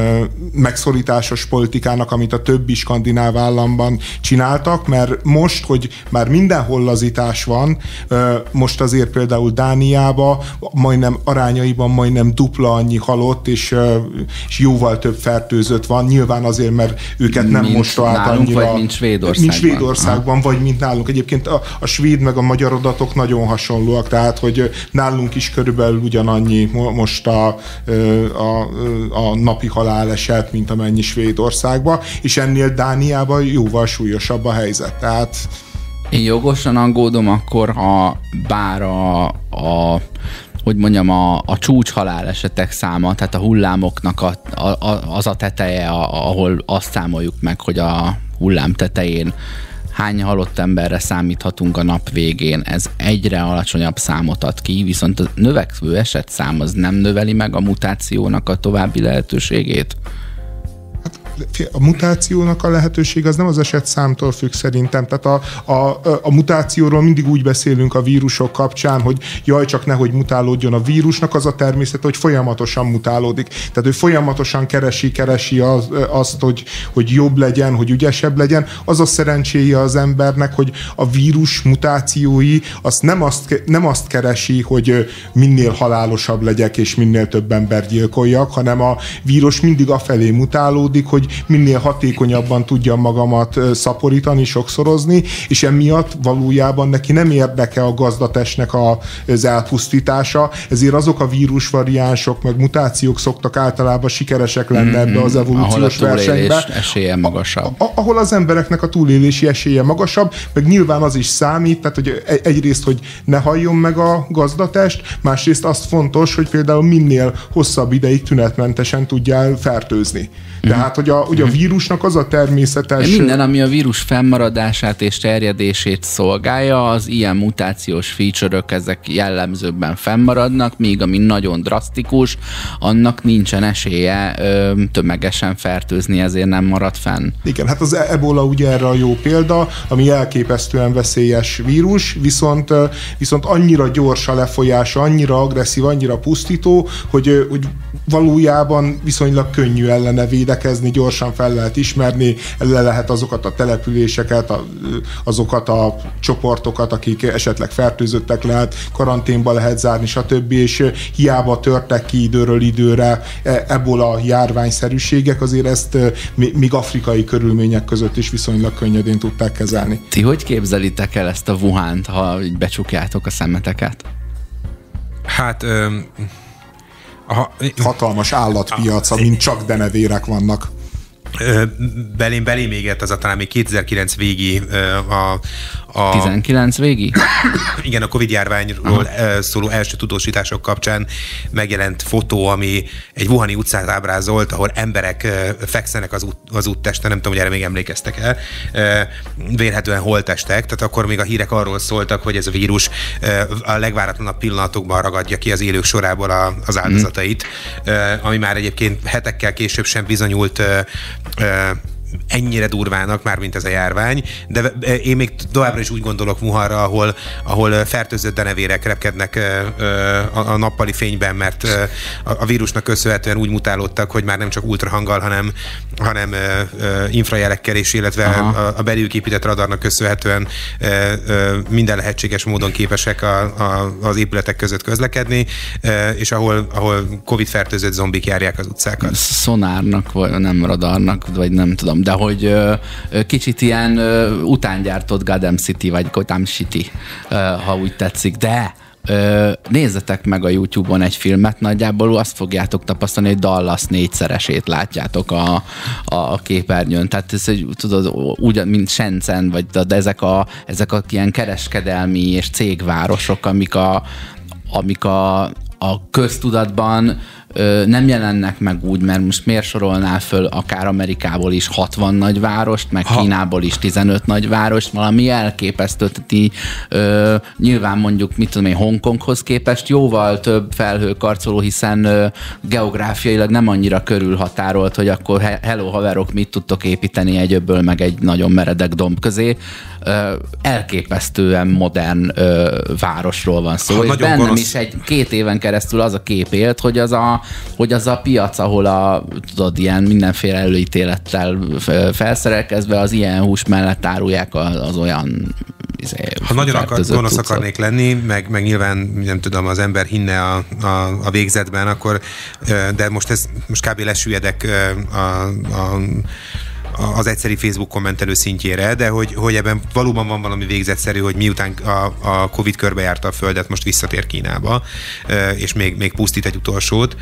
[SPEAKER 3] megszorításos politikának, amit a többi skandináv államban csináltak, mert most, hogy már mindenhol lazítás van, uh, most azért például Dániában majdnem arányaiban majdnem dupla annyi halott, és, és jóval több fertőzött van. Nyilván azért, mert őket nem
[SPEAKER 2] mint
[SPEAKER 3] mosta át
[SPEAKER 2] nálunk,
[SPEAKER 3] annyira.
[SPEAKER 2] Vagy mint Svédországban.
[SPEAKER 3] Mint Svédországban, vagy mint nálunk. Egyébként a, a svéd meg a magyar adatok nagyon hasonlóak, tehát hogy nálunk is körülbelül ugyanannyi most a, a, a napi haláleset, mint amennyi Svédországban, és ennél Dániában jóval súlyosabb a helyzet. Tehát
[SPEAKER 2] én jogosan aggódom akkor, ha bár a, a hogy mondjam, a, a csúcs halálesetek száma, tehát a hullámoknak a, a, az a teteje, a, ahol azt számoljuk meg, hogy a hullám tetején hány halott emberre számíthatunk a nap végén, ez egyre alacsonyabb számot ad ki, viszont a növekvő esetszám az nem növeli meg a mutációnak a további lehetőségét?
[SPEAKER 3] A mutációnak a lehetőség az nem az esetszámtól függ szerintem. Tehát a, a, a mutációról mindig úgy beszélünk a vírusok kapcsán, hogy jaj, csak nehogy mutálódjon a vírusnak, az a természet, hogy folyamatosan mutálódik. Tehát, hogy folyamatosan keresi, keresi az, azt, hogy, hogy jobb legyen, hogy ügyesebb legyen. Az a szerencséje az embernek, hogy a vírus mutációi azt nem azt, nem azt keresi, hogy minél halálosabb legyek, és minél több embert gyilkoljak, hanem a vírus mindig afelé mutálódik, hogy minél hatékonyabban tudja magamat szaporítani, sokszorozni, és emiatt valójában neki nem érdeke a gazdatestnek az elpusztítása, ezért azok a vírusvariánsok, meg mutációk szoktak általában sikeresek lenni ebbe az evolúciós versenybe.
[SPEAKER 2] Ahol a esélye magasabb.
[SPEAKER 3] Ahol az embereknek a túlélési esélye magasabb, meg nyilván az is számít, tehát hogy egyrészt, hogy ne halljon meg a gazdatest, másrészt azt fontos, hogy például minél hosszabb ideig tünetmentesen tudjál fertőzni. Tehát, hogy a, ugye a vírusnak az a természetes...
[SPEAKER 2] Minden, ami a vírus fennmaradását és terjedését szolgálja, az ilyen mutációs feature-ök, ezek jellemzőbben fennmaradnak, míg ami nagyon drasztikus, annak nincsen esélye ö, tömegesen fertőzni, ezért nem marad fenn.
[SPEAKER 3] Igen, hát az ebola ugye erre a jó példa, ami elképesztően veszélyes vírus, viszont, viszont annyira gyors a lefolyása, annyira agresszív, annyira pusztító, hogy, hogy valójában viszonylag könnyű ellene védekezni, gyorsan fel lehet ismerni, le lehet azokat a településeket, azokat a csoportokat, akik esetleg fertőzöttek lehet, karanténba lehet zárni, stb. És hiába törtek ki időről időre ebola járványszerűségek, azért ezt még afrikai körülmények között is viszonylag könnyedén tudták kezelni.
[SPEAKER 2] Ti hogy képzelitek el ezt a Wuhant, ha így becsukjátok a szemeteket?
[SPEAKER 5] Hát... Öm... Aha.
[SPEAKER 3] Hatalmas állatpiac, amint csak denevérek vannak.
[SPEAKER 5] Belém, belém égett az a talán még kétezer-kilenc végi a, a...
[SPEAKER 2] tizenkilenc végi?
[SPEAKER 5] Igen, a Covid járványról Aha. szóló első tudósítások kapcsán megjelent fotó, ami egy wuhani utcát ábrázolt, ahol emberek fekszenek az, út, az úttesten, nem tudom, hogy erre még emlékeztek el, vélhetően holttestek, tehát akkor még a hírek arról szóltak, hogy ez a vírus a legváratlanabb pillanatokban ragadja ki az élők sorából az áldozatait, mm. ami már egyébként hetekkel később sem bizonyult ennyire durvának, már mint ez a járvány, de én még továbbra is úgy gondolok Wuhanra, ahol, ahol fertőzött denevérek repkednek a nappali fényben, mert a vírusnak köszönhetően úgy mutálódtak, hogy már nem csak ultrahanggal, hanem, hanem infrajelekkel is, illetve Aha. a belül épített radarnak köszönhetően minden lehetséges módon képesek a, a, az épületek között közlekedni, és ahol, ahol Covid-fertőzött zombik járják az utcákat.
[SPEAKER 2] Szonárnak, vagy nem radarnak, vagy nem tudom, de hogy ö, kicsit ilyen ö, utángyártott Gotham City, vagy Gotham City, ö, ha úgy tetszik, de ö, nézzetek meg a YouTube-on egy filmet, nagyjából azt fogjátok tapasztalni, hogy Dallas négyszeresét látjátok a, a képernyőn. Tehát ez, tudod, úgy, mint Shenzhen, vagy de ezek a, ezek a ilyen kereskedelmi és cégvárosok, amik a, amik a, a köztudatban Ö, nem jelennek meg úgy, mert most miért sorolnál föl akár Amerikából is hatvan nagyvárost, meg ha. Kínából is tizenöt nagyvárost, valami elképesztő. Ö, nyilván mondjuk, mit tudom én, Hongkonghoz képest jóval több felhőkarcoló, hiszen ö, geográfiailag nem annyira körülhatárolt, hogy akkor he- hello haverok, mit tudtok építeni egy öbből, meg egy nagyon meredek domb közé. Ö, elképesztően modern ö, városról van szó, ha, és bennem gonosz. is egy két éven keresztül az a kép élt, hogy az a hogy az a piac, ahol a, tudod, ilyen mindenféle előítélettel felszerelkezve az ilyen hús mellett árulják az, az olyan izé,
[SPEAKER 5] ha nagyon akar, gonosz akarnék lenni, meg, meg nyilván nem tudom, az ember hinne a, a, a végzetben, akkor, de most ez most kb. Lesüllyedek a, a az egyszeri Facebook kommentelő szintjére, de hogy, hogy ebben valóban van valami végzetszerű, hogy miután a, a Covid körbejárta a Földet, most visszatér Kínába, és még, még pusztít egy utolsót.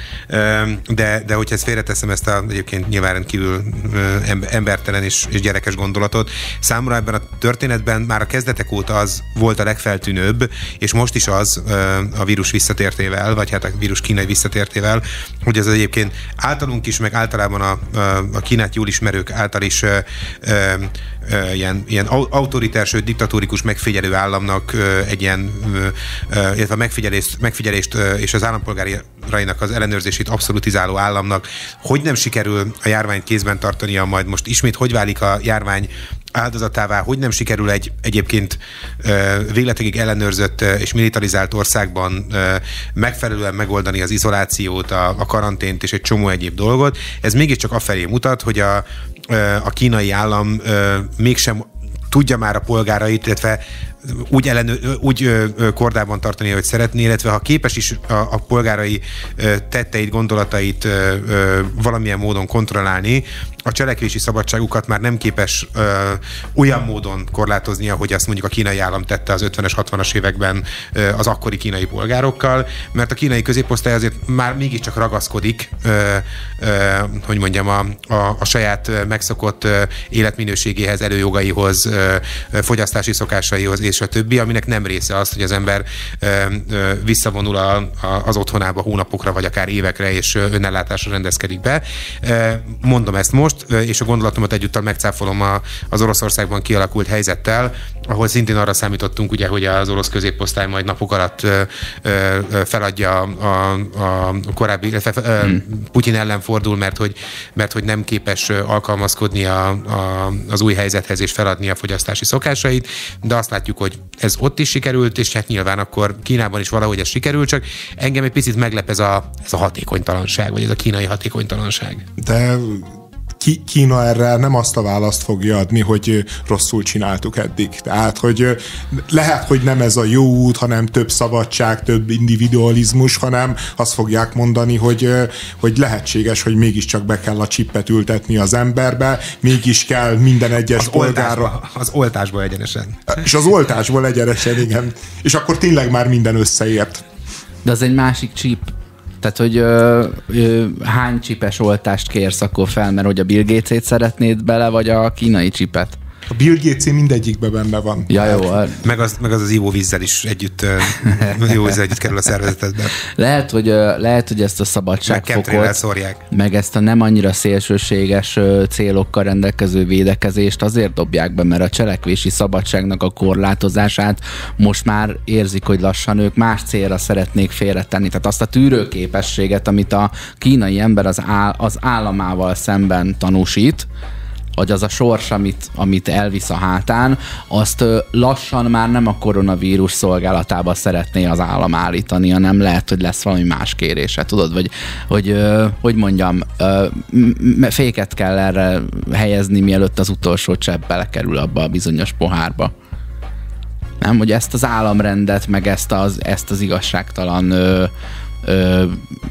[SPEAKER 5] De, de hogyha ezt félreteszem, ezt a egyébként nyilván rendkívül embertelen és, és gyerekes gondolatot, számomra ebben a történetben már a kezdetek óta az volt a legfeltűnőbb, és most is az a vírus visszatértével, vagy hát a vírus kínai visszatértével, hogy ez egyébként általunk is, meg általában a, a Kínát jól ismerők által is ö, ö, ö, ilyen, ilyen autoritár, sőt diktatórikus megfigyelő államnak ö, egy ilyen, ö, ö, illetve megfigyelést, megfigyelést ö, és az állampolgárainak az ellenőrzését abszolutizáló államnak, hogy nem sikerül a járványt kézben tartania, majd most ismét hogy válik a járvány áldozatává, hogy nem sikerül egy egyébként végletekig ellenőrzött és militarizált országban megfelelően megoldani az izolációt, a, a karantént és egy csomó egyéb dolgot. Ez mégiscsak afelé mutat, hogy a, a kínai állam mégsem tudja már a polgárait, illetve úgy, ellenő, úgy ö, ö, kordában tartani, hogy szeretné, illetve ha képes is a, a polgárai ö, tetteit, gondolatait ö, ö, valamilyen módon kontrollálni, a cselekvési szabadságukat már nem képes ö, olyan módon korlátozni, ahogy azt mondjuk a kínai állam tette az ötvenes, hatvanas években ö, az akkori kínai polgárokkal, mert a kínai középosztály azért már mégiscsak ragaszkodik, ö, ö, hogy mondjam, a, a, a saját megszokott ö, életminőségéhez, előjogaihoz, ö, fogyasztási szokásaihoz, étkezés, a többi, aminek nem része az, hogy az ember ö, ö, visszavonul a, a, az otthonába hónapokra, vagy akár évekre, és önellátásra rendezkedik be. Mondom ezt most, és a gondolatomat egyúttal megcáfolom a, az Oroszországban kialakult helyzettel, ahol szintén arra számítottunk, ugye, hogy az orosz középosztály majd napok alatt ö, ö, feladja a, a, a korábbi, ö, Putyin ellen fordul, mert hogy, mert hogy nem képes alkalmazkodni a, a, az új helyzethez és feladni a fogyasztási szokásait, de azt látjuk, hogy ez ott is sikerült, és hát nyilván akkor Kínában is valahogy ez sikerült, csak engem egy picit meglep ez a, ez a hatékonytalanság, vagy ez a kínai hatékonytalanság.
[SPEAKER 3] De Kína erre nem azt a választ fogja adni, hogy rosszul csináltuk eddig. Tehát, hogy lehet, hogy nem ez a jó út, hanem több szabadság, több individualizmus, hanem azt fogják mondani, hogy, hogy lehetséges, hogy mégiscsak be kell a csippet ültetni az emberbe, mégis kell minden egyes
[SPEAKER 5] az
[SPEAKER 3] polgárra...
[SPEAKER 5] Oltásba, az oltásba egyenesen.
[SPEAKER 3] És az oltásból egyenesen, igen. És akkor tényleg már minden összeért.
[SPEAKER 2] De az egy másik csíp. Tehát, hogy ö, ö, hány csipes oltást kérsz akkor fel, mert hogy a Bill Gates-ét szeretnéd bele, vagy a kínai csipet?
[SPEAKER 3] A Bill Gates mindegyikbe benne van.
[SPEAKER 2] Ja, jó.
[SPEAKER 5] Meg az, meg az az ivóvízzel is együtt, jó vízzel együtt kerül a szervezetedbe.
[SPEAKER 2] Lehet, hogy, lehet, hogy ezt a szabadságfokot,
[SPEAKER 5] meg,
[SPEAKER 2] meg ezt a nem annyira szélsőséges célokkal rendelkező védekezést azért dobják be, mert a cselekvési szabadságnak a korlátozását most már érzik, hogy lassan ők más célra szeretnék félretenni. Tehát azt a tűrőképességet, amit a kínai ember az, áll, az államával szemben tanúsít, vagy az a sors, amit, amit elvisz a hátán, azt lassan már nem a koronavírus szolgálatába szeretné az állam állítani, hanem lehet, hogy lesz valami más kérése, tudod? Vagy, hogy, hogy mondjam, féket kell erre helyezni, mielőtt az utolsó csepp belekerül abba a bizonyos pohárba. Nem, hogy ezt az államrendet, meg ezt az, ezt az igazságtalan ö, ö,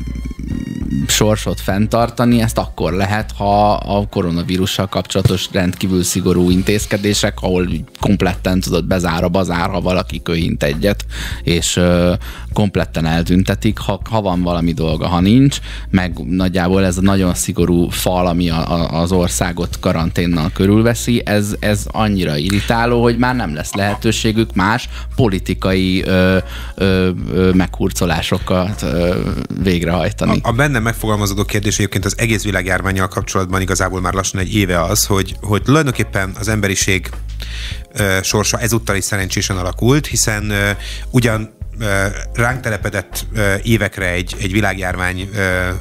[SPEAKER 2] sorsot fenntartani, ezt akkor lehet, ha a koronavírussal kapcsolatos rendkívül szigorú intézkedések, ahol kompletten tudod bezár a bazár, ha valaki köhint egyet, és ö, kompletten eltüntetik, ha, ha van valami dolga, ha nincs, meg nagyjából ez a nagyon szigorú fal, ami a, a, az országot karanténnal körülveszi, ez, ez annyira irritáló, hogy már nem lesz lehetőségük más politikai ö, ö, ö, meghurcolásokat ö, végrehajtani.
[SPEAKER 5] A, a bennem megfogalmazódó kérdés egyébként az egész világjárvánnyal kapcsolatban igazából már lassan egy éve az, hogy, hogy tulajdonképpen az emberiség ö, sorsa ezúttal is szerencsésen alakult, hiszen ö, ugyan ránk telepedett évekre egy, egy világjárvány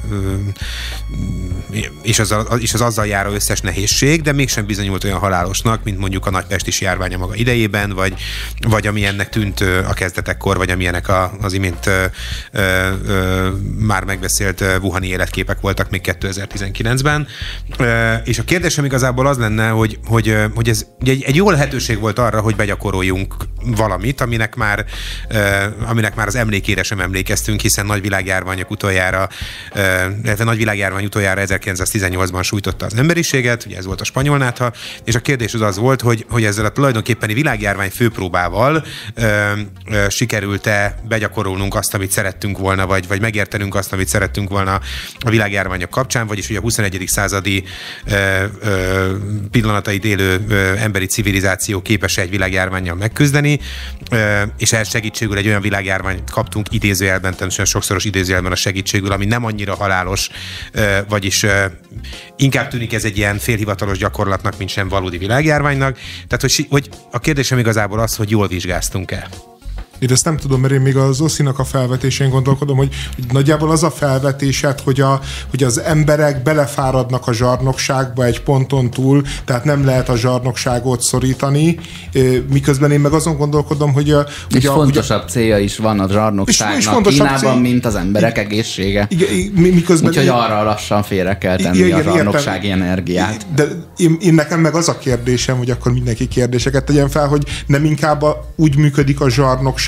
[SPEAKER 5] és az, és az azzal járó összes nehézség, de mégsem bizonyult olyan halálosnak, mint mondjuk a nagypestis járványa maga idejében, vagy, vagy ami ennek tűnt a kezdetekkor, vagy amilyenek a, az imént ö, ö, már megbeszélt wuhani életképek voltak még kétezer-tizenkilencben. És a kérdésem igazából az lenne, hogy, hogy, hogy ez egy, egy jó lehetőség volt arra, hogy begyakoroljunk valamit, aminek már aminek már az emlékére sem emlékeztünk, hiszen nagy világjárványok utoljára, illetve nagy világjárvány utoljára ezerkilencszáztizennyolcban sújtotta az emberiséget, ugye ez volt a spanyolnátha, és a kérdés az az volt, hogy, hogy ezzel a tulajdonképpeni világjárvány főpróbával ö, ö, sikerült-e begyakorolnunk azt, amit szerettünk volna, vagy, vagy megértenünk azt, amit szerettünk volna a világjárványok kapcsán, vagyis hogy a huszonegyedik századi ö, ö, pillanatait élő ö, emberi civilizáció képes egy világjárvánnyal megküzdeni, ö, és ehhez segítségül egy olyan világjárványt kaptunk idézőjelben, természetesen sokszoros idézőjelben a segítségül, ami nem annyira halálos, vagyis inkább tűnik ez egy ilyen félhivatalos gyakorlatnak, mint sem valódi világjárványnak. Tehát, hogy, hogy a kérdésem igazából az, hogy jól vizsgáztunk-e.
[SPEAKER 3] Én ezt nem tudom, mert én még az Oszinak a felvetésén gondolkodom, hogy, hogy nagyjából az a felvetésed, hogy, a, hogy az emberek belefáradnak a zsarnokságba egy ponton túl, tehát nem lehet a zsarnokságot szorítani, miközben én meg azon gondolkodom, hogy... A, hogy
[SPEAKER 2] és
[SPEAKER 3] a,
[SPEAKER 2] fontosabb
[SPEAKER 3] a,
[SPEAKER 2] célja is van a zsarnokságnak Kínában, cél, mint az emberek igen, egészsége. Igen, miközben úgyhogy én, arra lassan félre kell tenni igen, a zsarnoksági értem, energiát.
[SPEAKER 3] De én, én nekem meg az a kérdésem, hogy akkor mindenki kérdéseket tegyen fel, hogy nem inkább a, úgy működik a zsarnokság,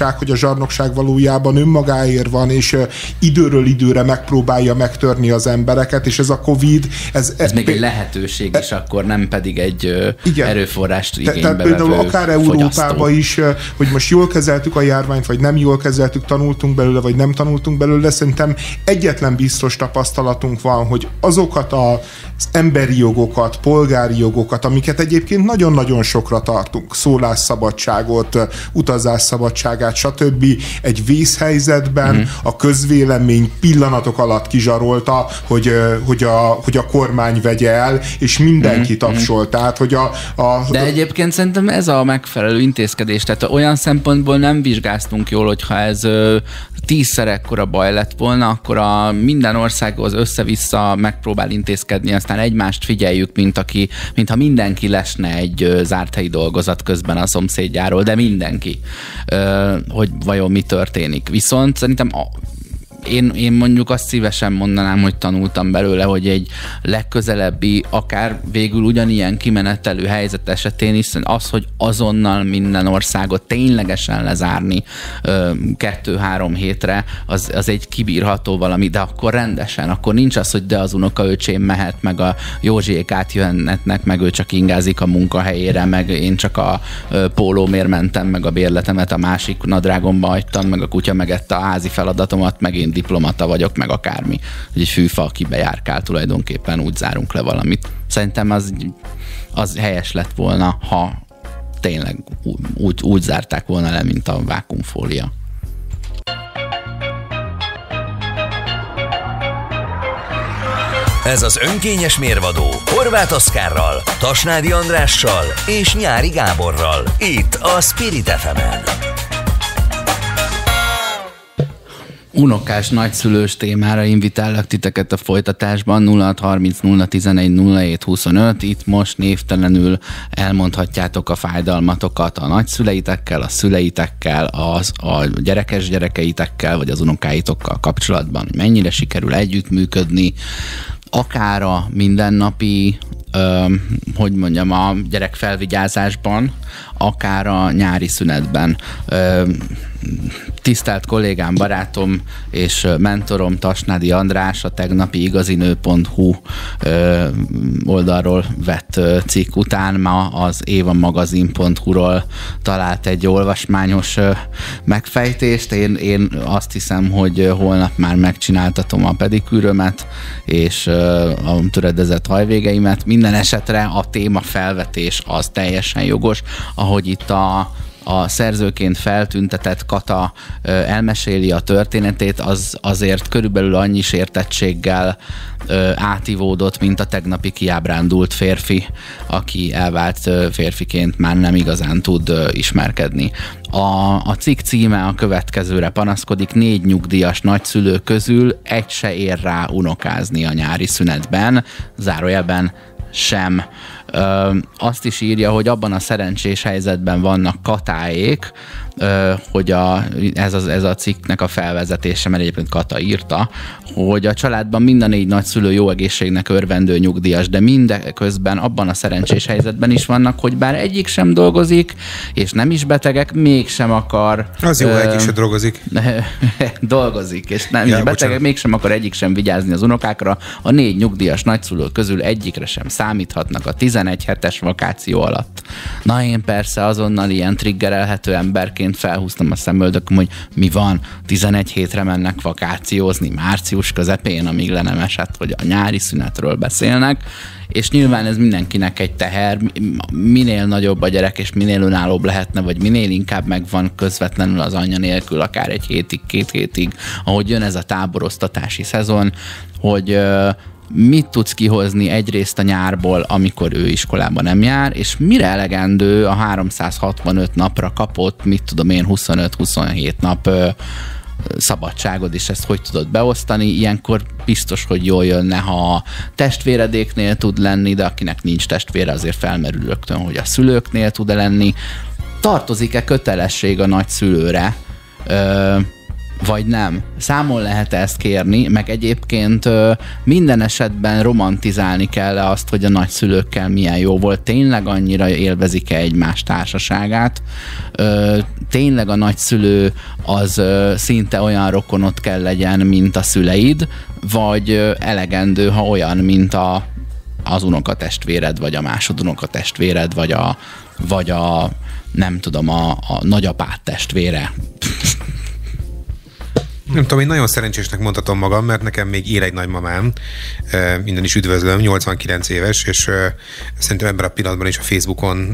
[SPEAKER 3] zsarnokság, hogy a zsarnokság valójában önmagáért van, és időről időre megpróbálja megtörni az embereket, és ez a Covid... Ez,
[SPEAKER 2] ez még egy lehetőség is, akkor nem pedig egy igen, erőforrást igénybe vevő
[SPEAKER 3] Tehát például akár Európában is, hogy most jól kezeltük a járványt, vagy nem jól kezeltük, tanultunk belőle, vagy nem tanultunk belőle, szerintem egyetlen biztos tapasztalatunk van, hogy azokat az emberi jogokat, polgári jogokat, amiket egyébként nagyon-nagyon sokra tartunk, szólásszabadságot, utazásszabadságát, stb. Egy vészhelyzetben mm. a közvélemény pillanatok alatt kizsarolta, hogy, hogy, a, hogy a kormány vegye el, és mindenki mm. tapsolt. Tehát, hogy a, a,
[SPEAKER 2] De egyébként szerintem ez a megfelelő intézkedés. Tehát olyan szempontból nem vizsgáztunk jól, hogyha ez tízszer ekkora baj lett volna, akkor a minden országhoz össze-vissza megpróbál intézkedni, aztán egymást figyeljük, mint aki, mintha mindenki lesne egy zárt helyi dolgozat közben a szomszédjáról, de mindenki, hogy vajon mi történik. Viszont szerintem a Én, én mondjuk azt szívesen mondanám, hogy tanultam belőle, hogy egy legközelebbi, akár végül ugyanilyen kimenetelő helyzet esetén is az, hogy azonnal minden országot ténylegesen lezárni kettő-három hétre, az, az egy kibírható valami, de akkor rendesen, akkor nincs az, hogy de az unokaöcsém mehet, meg a Józsiék átjöhetnek, meg ő csak ingázik a munkahelyére, meg én csak a pólómért mentem, meg a bérletemet a másik nadrágomba hagytam, meg a kutya megette a házi feladatomat, meg én diplomata vagyok, meg akármi. Hogy egy fűfa, aki bejárkál, tulajdonképpen úgy zárunk le valamit. Szerintem az, az helyes lett volna, ha tényleg úgy, úgy zárták volna le, mint a vákuumfólia.
[SPEAKER 1] Ez az önkényes mérvadó Horváth Oszkárral, Tasnádi Andrással és Nyári Gáborral. Itt a Spirit ef emen.
[SPEAKER 2] Unokás nagyszülős témára invitállak titeket a folytatásban. Nulla hat harminc nulla tizenegy nulla hét huszonöt. Itt most névtelenül elmondhatjátok a fájdalmatokat a nagyszüleitekkel, a szüleitekkel, az, a gyerekes gyerekeitekkel, vagy az unokáitokkal kapcsolatban, hogy mennyire sikerül együttműködni, akár a mindennapi, ö, hogy mondjam, a gyerek felvigyázásban, akár a nyári szünetben. Ö, tisztelt kollégám, barátom és mentorom Tasnádi András a tegnapi igazinő pont hu oldalról vett cikk után ma az évamagazin pont hu-ról talált egy olvasmányos megfejtést. Én, én azt hiszem, hogy holnap már megcsináltatom a pedikűrömet és a töredezett hajvégeimet. Minden esetre a téma felvetés az teljesen jogos, ahogy itt a a szerzőként feltüntetett Kata ö, elmeséli a történetét, az azért körülbelül annyi sértettséggel ö, átívódott, mint a tegnapi kiábrándult férfi, aki elvált ö, férfiként már nem igazán tud ö, ismerkedni. A, a cikk címe a következőre panaszkodik: négy nyugdíjas nagyszülő közül egy se ér rá unokázni a nyári szünetben, zárójelben sem. Ö, azt is írja, hogy abban a szerencsés helyzetben vannak Katáék, ö, hogy a, ez, az, ez a cikknek a felvezetése, mert egyébként Kata írta, hogy a családban mind a négy nagyszülő jó egészségnek örvendő nyugdíjas, de mindeközben abban a szerencsés helyzetben is vannak, hogy bár egyik sem dolgozik, és nem is betegek, mégsem akar...
[SPEAKER 5] Az jó, ö, egyik sem dolgozik.
[SPEAKER 2] dolgozik, és nem
[SPEAKER 5] ja,
[SPEAKER 2] is betegek, mégsem akar egyik sem vigyázni az unokákra. A négy nyugdíjas nagyszülő közül egyikre sem számíthatnak a tizenegy hetes vakáció alatt. Na, én persze azonnal ilyen triggerelhető emberként felhúztam a szemöldököm, hogy mi van, tizenegy hétre mennek vakációzni március közepén, amíg le nem esett, hogy a nyári szünetről beszélnek, és nyilván ez mindenkinek egy teher, minél nagyobb a gyerek, és minél önállóbb lehetne, vagy minél inkább megvan közvetlenül az anyja nélkül, akár egy hétig, két hétig, ahogy jön ez a táboroztatási szezon, hogy mit tudsz kihozni egyrészt a nyárból, amikor ő iskolában nem jár, és mire elegendő a háromszázhatvanöt napra kapott, mit tudom én, huszonöt-huszonhét nap ö, szabadságod, és ezt hogy tudod beosztani. Ilyenkor biztos, hogy jól jönne, ha a testvéredéknél tud lenni, de akinek nincs testvére, azért felmerül rögtön, hogy a szülőknél tud lenni. Tartozik-e kötelesség a nagyszülőre, ö, vagy nem? Számon lehet ezt kérni, meg egyébként minden esetben romantizálni kell azt, hogy a nagyszülőkkel milyen jó volt. Tényleg annyira élvezik-e egymás társaságát? Tényleg a nagyszülő az szinte olyan rokonot kell legyen, mint a szüleid, vagy elegendő, ha olyan, mint a, az unokatestvéred, vagy a másodunokatestvéred, vagy a, vagy a nem tudom, a, a nagyapád testvére.
[SPEAKER 5] Nem tudom, én nagyon szerencsésnek mondhatom magam, mert nekem még él egy nagymamám, minden is üdvözlöm, nyolcvankilenc éves, és szerintem ebben a pillanatban is a Facebookon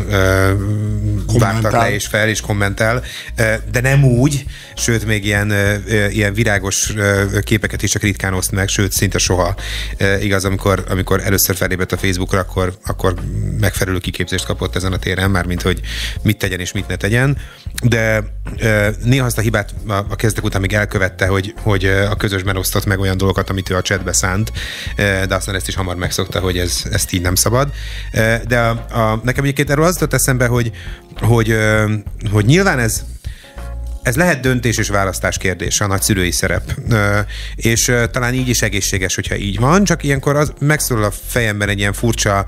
[SPEAKER 5] vágtak le és fel, és kommentel, de nem úgy, sőt, még ilyen, ilyen virágos képeket is csak ritkán oszt meg, sőt, szinte soha. Igaz, amikor, amikor először felépett a Facebookra, akkor, akkor megfelelő kiképzést kapott ezen a téren, mármint, hogy mit tegyen és mit ne tegyen, de néha azt a hibát a kezdek után még elkövette, hogy, hogy a közösben osztott meg olyan dolgokat, amit ő a chatbe szánt, de aztán ezt is hamar megszokta, hogy ez, ezt így nem szabad. De a, a, nekem egyébként erről az jutott eszembe, hogy, hogy, hogy nyilván ez Ez lehet döntés és választás kérdése, a nagyszülői szerep. És talán így is egészséges, hogyha így van, csak ilyenkor az megszólal a fejemben egy ilyen furcsa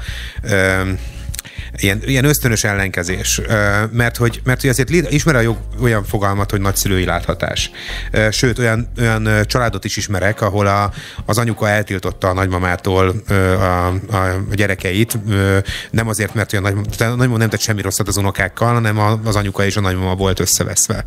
[SPEAKER 5] Ilyen, ilyen ösztönös ellenkezés, mert hogy, mert hogy azért ismer a jog olyan fogalmat, hogy nagyszülői láthatás. Sőt, olyan, olyan családot is ismerek, ahol a, az anyuka eltiltotta a nagymamától a, a, a gyerekeit, nem azért, mert olyan nagy, a nagymama nem tett semmi rosszat az unokákkal, hanem az anyuka és a nagymama volt összeveszve.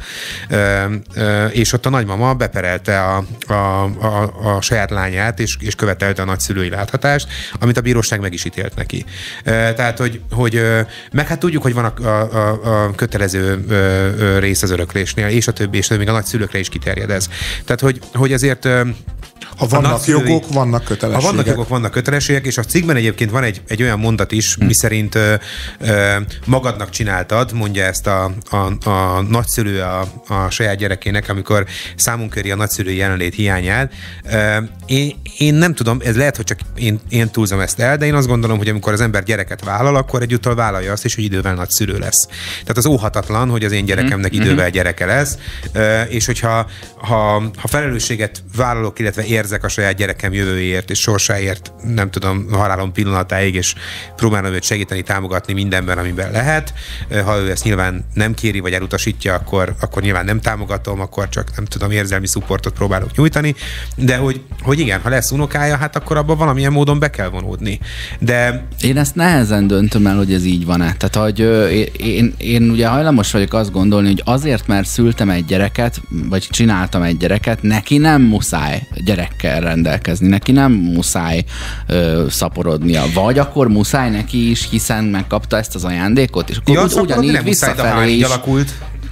[SPEAKER 5] És ott a nagymama beperelte a, a, a, a saját lányát, és, és követelte a nagyszülői láthatást, amit a bíróság meg is ítélt neki. Tehát, hogy, hogy meg hát tudjuk, hogy van a, a, a kötelező ö, ö, rész az öröklésnél, és a többi, és még a nagyszülőkre is kiterjed ez. Tehát, hogy, hogy azért
[SPEAKER 3] ha vannak nagyszülői, jogok, vannak kötelességek.
[SPEAKER 5] Ha vannak jogok, vannak kötelességek, és a cikkben egyébként van egy, egy olyan mondat is, hm. miszerint ö, ö, magadnak csináltad, mondja ezt a, a, a nagyszülő a, a saját gyerekének, amikor számon köri a nagyszülői jelenlét hiányát. Ö, én, én nem tudom, ez lehet, hogy csak én, én túlzom ezt el, de én azt gondolom, hogy amikor az ember gyereket vállal, akkor egyúttal vállalja azt is, hogy idővel nagyszülő lesz. Tehát az óhatatlan, hogy az én gyerekemnek idővel gyereke lesz, és hogyha ha, ha felelősséget vállalok, illetve érzek a saját gyerekem jövőjéért és sorsáért, nem tudom, halálom pillanatáig, és próbálom őt segíteni, támogatni mindenben, amiben lehet. Ha ő ezt nyilván nem kéri, vagy elutasítja, akkor, akkor nyilván nem támogatom, akkor csak nem tudom, érzelmi szupportot próbálok nyújtani, de hogy, hogy igen, ha lesz unokája, hát akkor abban valamilyen módon be kell vonódni. De
[SPEAKER 2] én ezt nehezen döntöm el, hogy ez így van-e. Tehát, hogy ö, én, én ugye hajlamos vagyok azt gondolni, hogy azért, mert szültem egy gyereket, vagy csináltam egy gyereket, neki nem muszáj gyerekkel rendelkezni, neki nem muszáj ö, szaporodnia. Vagy akkor muszáj neki is, hiszen megkapta ezt az ajándékot, és akkor
[SPEAKER 5] ja,
[SPEAKER 2] ugyanígy visszafelé is
[SPEAKER 5] alakult.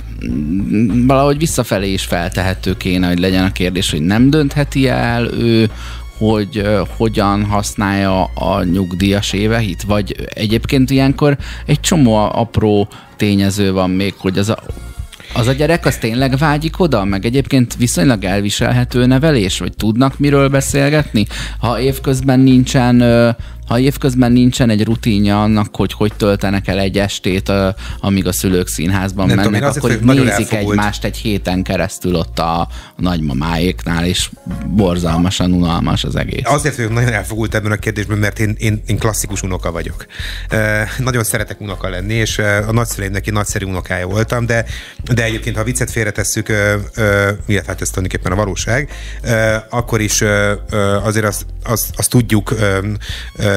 [SPEAKER 2] Valahogy visszafelé is feltehető kéne, hogy legyen a kérdés, hogy nem döntheti el ő, hogy uh, hogyan használja a nyugdíjas évehit, vagy egyébként ilyenkor egy csomó apró tényező van még, hogy az a, az a gyerek az tényleg vágyik oda, meg egyébként viszonylag elviselhető nevelés, vagy tudnak miről beszélgetni, ha évközben nincsen uh, ha évközben nincsen egy rutinja annak, hogy hogy töltenek el egy estét, uh, amíg a szülők színházban nem mennek, tudom, akkor nézik egymást egy héten keresztül ott a, a nagymamáéknál, és borzalmasan unalmas az egész.
[SPEAKER 5] Azért vagyok nagyon elfogult ebben a kérdésben, mert én, én, én klasszikus unoka vagyok. Uh, nagyon szeretek unoka lenni, és uh, a nagyszüleimnek én nagyszerű unokája voltam, de, de egyébként, ha viccet félretesszük, uh, uh, illetve hát ez tulajdonképpen a valóság, uh, akkor is uh, uh, azért azt, azt, azt tudjuk uh, uh,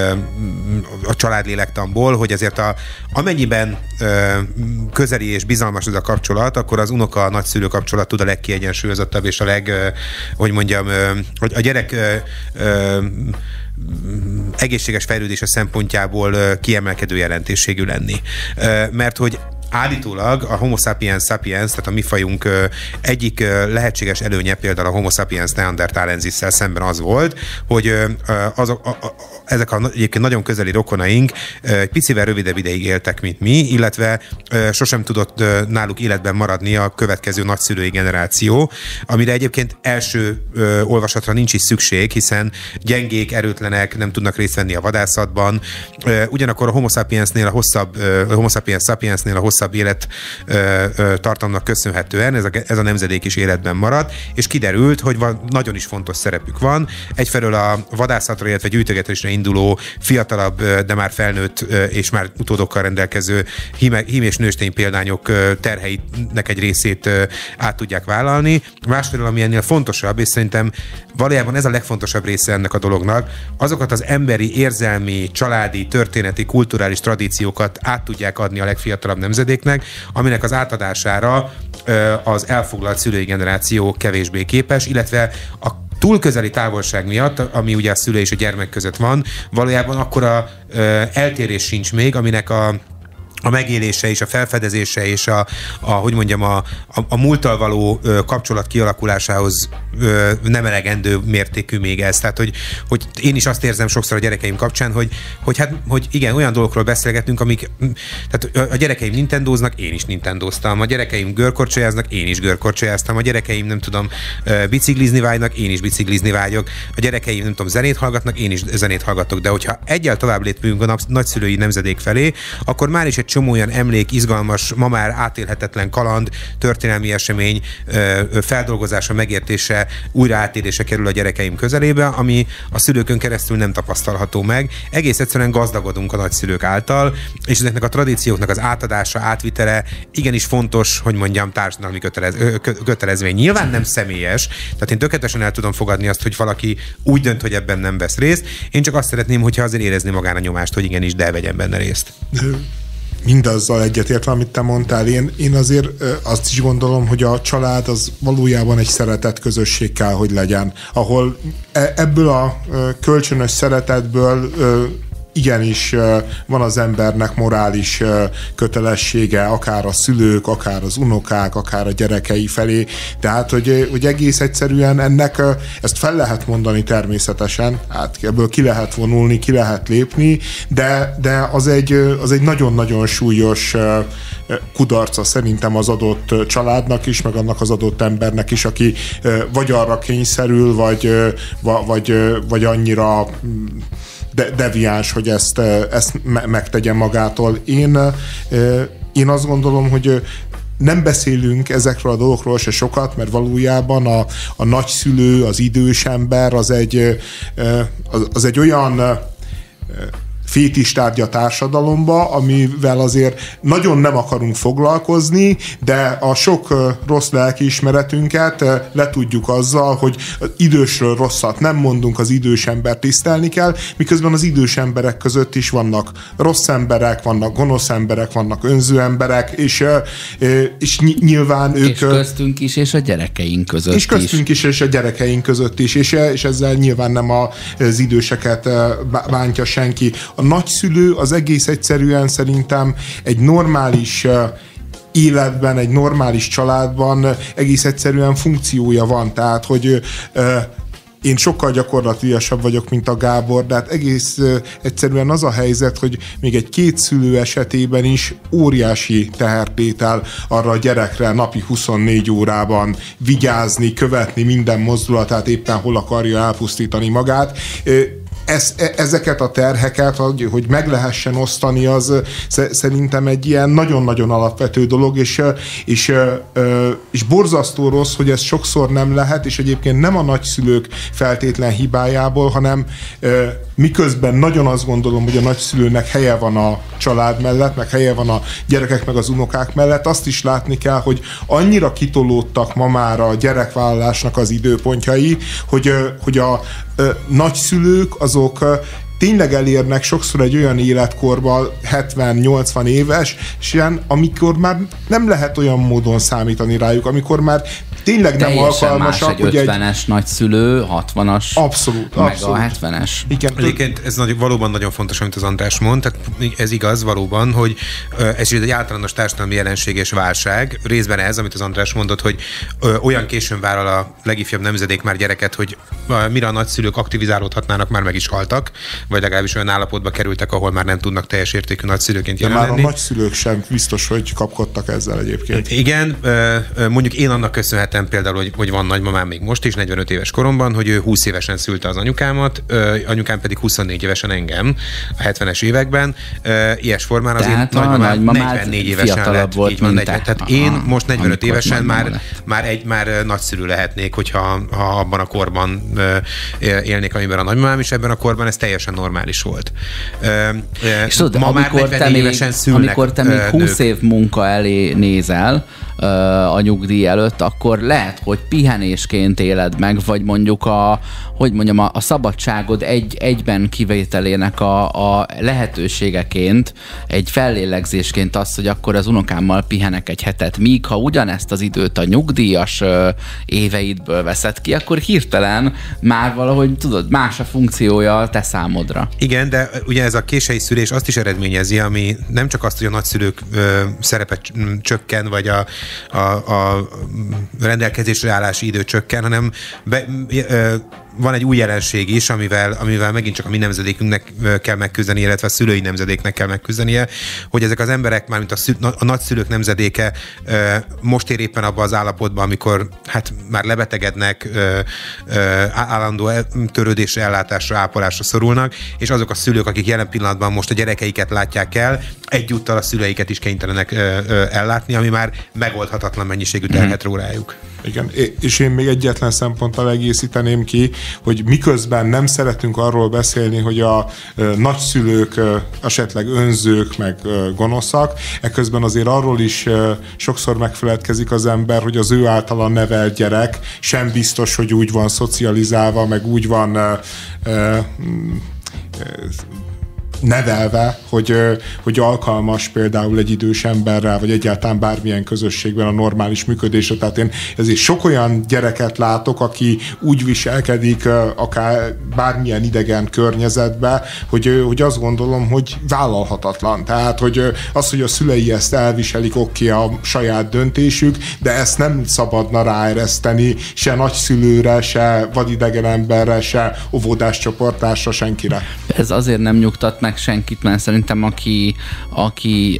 [SPEAKER 5] a családlélektanból, hogy azért a, amennyiben ö, közeli és bizalmas ez a kapcsolat, akkor az unoka nagyszülő kapcsolat tud a legkiegyensúlyozottabb és a leg, ö, hogy mondjam, ö, hogy a gyerek ö, ö, egészséges fejlődése szempontjából ö, kiemelkedő jelentőségű lenni. Ö, mert hogy állítólag a Homo sapiens sapiens, tehát a mi fajunk egyik lehetséges előnye például a Homo sapiens neanderthalensis-szel szemben az volt, hogy azok, a, a, ezek a egyébként nagyon közeli rokonaink egy picivel rövidebb ideig éltek, mint mi, illetve sosem tudott náluk életben maradni a következő nagyszülői generáció, amire egyébként első olvasatra nincs is szükség, hiszen gyengék, erőtlenek, nem tudnak részt venni a vadászatban. Ugyanakkor a Homo sapiensnél a hosszabb, a Homo sapiens sapiensnél a hosszabb hosszabb élettartamnak köszönhetően ez a, ez a nemzedék is életben maradt, és kiderült, hogy van, nagyon is fontos szerepük van. Egyfelől a vadászatra, illetve gyűjtögetésre induló fiatalabb, de már felnőtt és már utódokkal rendelkező hím és nőstény példányok terheinek egy részét át tudják vállalni. Másfelől, ami ennél fontosabb, és szerintem valójában ez a legfontosabb része ennek a dolognak, azokat az emberi, érzelmi, családi, történeti, kulturális tradíciókat át tudják adni a legfiatalabb nemzedéknek, aminek az átadására az elfoglalt szülői generáció kevésbé képes, illetve a túl közeli távolság miatt, ami ugye a szülő és a gyermek között van, valójában akkora eltérés sincs még, aminek a a megélése és a felfedezése és a, a hogy mondjam, a, a, a múlttal való ö, kapcsolat kialakulásához ö, nem elegendő mértékű még ez. Tehát, hogy, hogy én is azt érzem sokszor a gyerekeim kapcsán, hogy, hogy hát, hogy igen, olyan dolgokról beszélgetünk, amik, tehát a gyerekeim nintendóznak, én is nintendóztam, a gyerekeim görkorcsolyáznak, én is görkorcsolyáztam, a gyerekeim nem tudom, biciklizni vágynak, én is biciklizni vágyok, a gyerekeim nem tudom, zenét hallgatnak, én is zenét hallgatok, de hogyha egyel tovább lépünk a nagyszülői nemzedék felé, akkor már is egy csomó olyan emlék, izgalmas, ma már átélhetetlen kaland, történelmi esemény feldolgozása, megértése, újra átélése kerül a gyerekeim közelébe, ami a szülőkön keresztül nem tapasztalható meg. Egész egyszerűen gazdagodunk a nagyszülők által, és ezeknek a tradícióknak az átadása, átvitele igenis fontos, hogy mondjam, társadalmi kötelez, kötelezvény. Nyilván nem személyes, tehát én tökéletesen el tudom fogadni azt, hogy valaki úgy dönt, hogy ebben nem vesz részt. Én csak azt szeretném, hogyha azért érezni magán a nyomást, hogy igenis, de vegyen benne részt.
[SPEAKER 3] Mindazzal egyetértve, amit te mondtál, én, én azért azt is gondolom, hogy a család az valójában egy szeretett közösség kell, hogy legyen, ahol ebből a kölcsönös szeretetből igenis van az embernek morális kötelessége, akár a szülők, akár az unokák, akár a gyerekei felé. Tehát, hogy, hogy egész egyszerűen ennek, ezt fel lehet mondani természetesen, hát ebből ki lehet vonulni, ki lehet lépni, de, de az egy, az egy nagyon-nagyon súlyos kudarca szerintem az adott családnak is, meg annak az adott embernek is, aki vagy arra kényszerül, vagy, vagy, vagy annyira de, deviáns, hogy ezt, ezt megtegye magától. Én, én azt gondolom, hogy nem beszélünk ezekről a dolgokról se sokat, mert valójában a, a nagyszülő, az idős ember az egy, az, az egy olyan fétistárgy a társadalomba, amivel azért nagyon nem akarunk foglalkozni, de a sok rossz lelkiismeretünket letudjuk azzal, hogy az idősről rosszat nem mondunk, az idős embert tisztelni kell, miközben az idős emberek között is vannak rossz emberek, vannak gonosz emberek, vannak önző emberek, és, és nyilván ők...
[SPEAKER 2] És köztünk is, és a gyerekeink között is.
[SPEAKER 3] És köztünk is, és a gyerekeink között is, és, és ezzel nyilván nem az időseket bántja senki. A nagyszülő az egész egyszerűen szerintem egy normális életben, egy normális családban egész egyszerűen funkciója van. Tehát, hogy én sokkal gyakorlatilasabb vagyok, mint a Gábor, de hát egész egyszerűen az a helyzet, hogy még egy két szülő esetében is óriási tehertétel arra a gyerekre napi huszonnégy órában vigyázni, követni minden mozdulatát, éppen hol akarja elpusztítani magát. Ez, ezeket a terheket, hogy, hogy meg lehessen osztani, az szerintem egy ilyen nagyon-nagyon alapvető dolog, és, és, és borzasztó rossz, hogy ez sokszor nem lehet, és egyébként nem a nagyszülők feltétlen hibájából, hanem miközben nagyon azt gondolom, hogy a nagyszülőnek helye van a család mellett, meg helye van a gyerekek, meg az unokák mellett, azt is látni kell, hogy annyira kitolódtak ma már a gyerekvállalásnak az időpontjai, hogy, hogy a nagyszülők azok tényleg elérnek sokszor egy olyan életkorban, hetven-nyolcvan éves, amikor már nem lehet olyan módon számítani rájuk, amikor már tényleg nem alkalmasak.
[SPEAKER 2] Más egy ötvenes egy... nagyszülő, hatvanas,
[SPEAKER 3] abszolút,
[SPEAKER 2] meg
[SPEAKER 3] abszolút.
[SPEAKER 2] a hetvenes.
[SPEAKER 5] Igen, egyébként ez nagy, valóban nagyon fontos, amit az András mond, tehát ez igaz valóban, hogy ez egy általános társadalmi jelenség és válság. Részben ez, amit az András mondott, hogy olyan későn vállal a legifjabb nemzedék már gyereket, hogy mire a nagyszülők aktivizálódhatnának, már meg is haltak, vagy legalábbis olyan állapotba kerültek, ahol már nem tudnak teljes értékű nagyszülőként jelen lenni.
[SPEAKER 3] Már a nagyszülők sem biztos, hogy kapkodtak ezzel egyébként.
[SPEAKER 5] Igen, mondjuk én annak köszönhetem, ismertem például, hogy, hogy van nagymamám még most is, negyvenöt éves koromban, hogy ő húsz évesen szülte az anyukámat, ö, anyukám pedig huszonnégy évesen engem a hetvenes években. Ö, ilyes formán azért nagymamám negyvennégy évesen lett.
[SPEAKER 2] Volt,
[SPEAKER 5] így van,
[SPEAKER 2] mint
[SPEAKER 5] negyven, tehát
[SPEAKER 2] Aha,
[SPEAKER 5] én most negyvenöt évesen már, már, egy, már nagyszülő lehetnék, hogyha ha abban a korban ö, élnék, amiben a nagymamám is, ebben a korban ez teljesen normális volt. Ö,
[SPEAKER 2] és tudod,
[SPEAKER 5] ma már negyven évesen szülnek
[SPEAKER 2] amikor te még húsz év munka elé nézel a nyugdíj előtt, akkor lehet, hogy pihenésként éled meg, vagy mondjuk a, hogy mondjam, a, a szabadságod egy, egyben kivételének a, a lehetőségeként, egy fellélegzésként az, hogy akkor az unokámmal pihenek egy hetet, míg ha ugyanezt az időt a nyugdíjas éveidből veszed ki, akkor hirtelen már valahogy, tudod, más a funkciója a te számodra.
[SPEAKER 5] Igen, de ugye ez a késői szülés azt is eredményezi, ami nem csak azt, hogy a nagyszülők ö, szerepe csökken, vagy a A, a rendelkezésre állási idő csökken, hanem be, ö, van egy új jelenség is, amivel, amivel megint csak a mi nemzedékünknek kell megküzdeni, illetve a szülői nemzedéknek kell megküzdenie, hogy ezek az emberek, mármint a, szü- a nagyszülők nemzedéke ö, most ér éppen abban az állapotban, amikor hát már lebetegednek, ö, ö, állandó törődésre, ellátásra, ápolásra szorulnak, és azok a szülők, akik jelen pillanatban most a gyerekeiket látják el, egyúttal a szüleiket is kénytelenek ö, ö, ellátni, ami már megoldhatatlan mennyiségű terhet rólájuk.
[SPEAKER 3] Igen, és én még egyetlen szemponttal egészíteném ki, hogy miközben nem szeretünk arról beszélni, hogy a ö, nagyszülők ö, esetleg önzők, meg ö, gonoszak, eközben azért arról is ö, sokszor megfeledkezik az ember, hogy az ő általa nevelt gyerek sem biztos, hogy úgy van szocializálva, meg úgy van ö, ö, ö, nevelve, hogy, hogy alkalmas például egy idős emberrel, vagy egyáltalán bármilyen közösségben a normális működésre. Tehát én ezért sok olyan gyereket látok, aki úgy viselkedik akár bármilyen idegen környezetbe, hogy, hogy azt gondolom, hogy vállalhatatlan. Tehát, hogy az, hogy a szülei ezt elviselik, oké, a saját döntésük, de ezt nem szabadna ráereszteni se nagyszülőre, se vadidegen emberre, se óvodás csoportásra, senkire.
[SPEAKER 2] Ez azért nem nyugtat meg senkit, mert szerintem aki, aki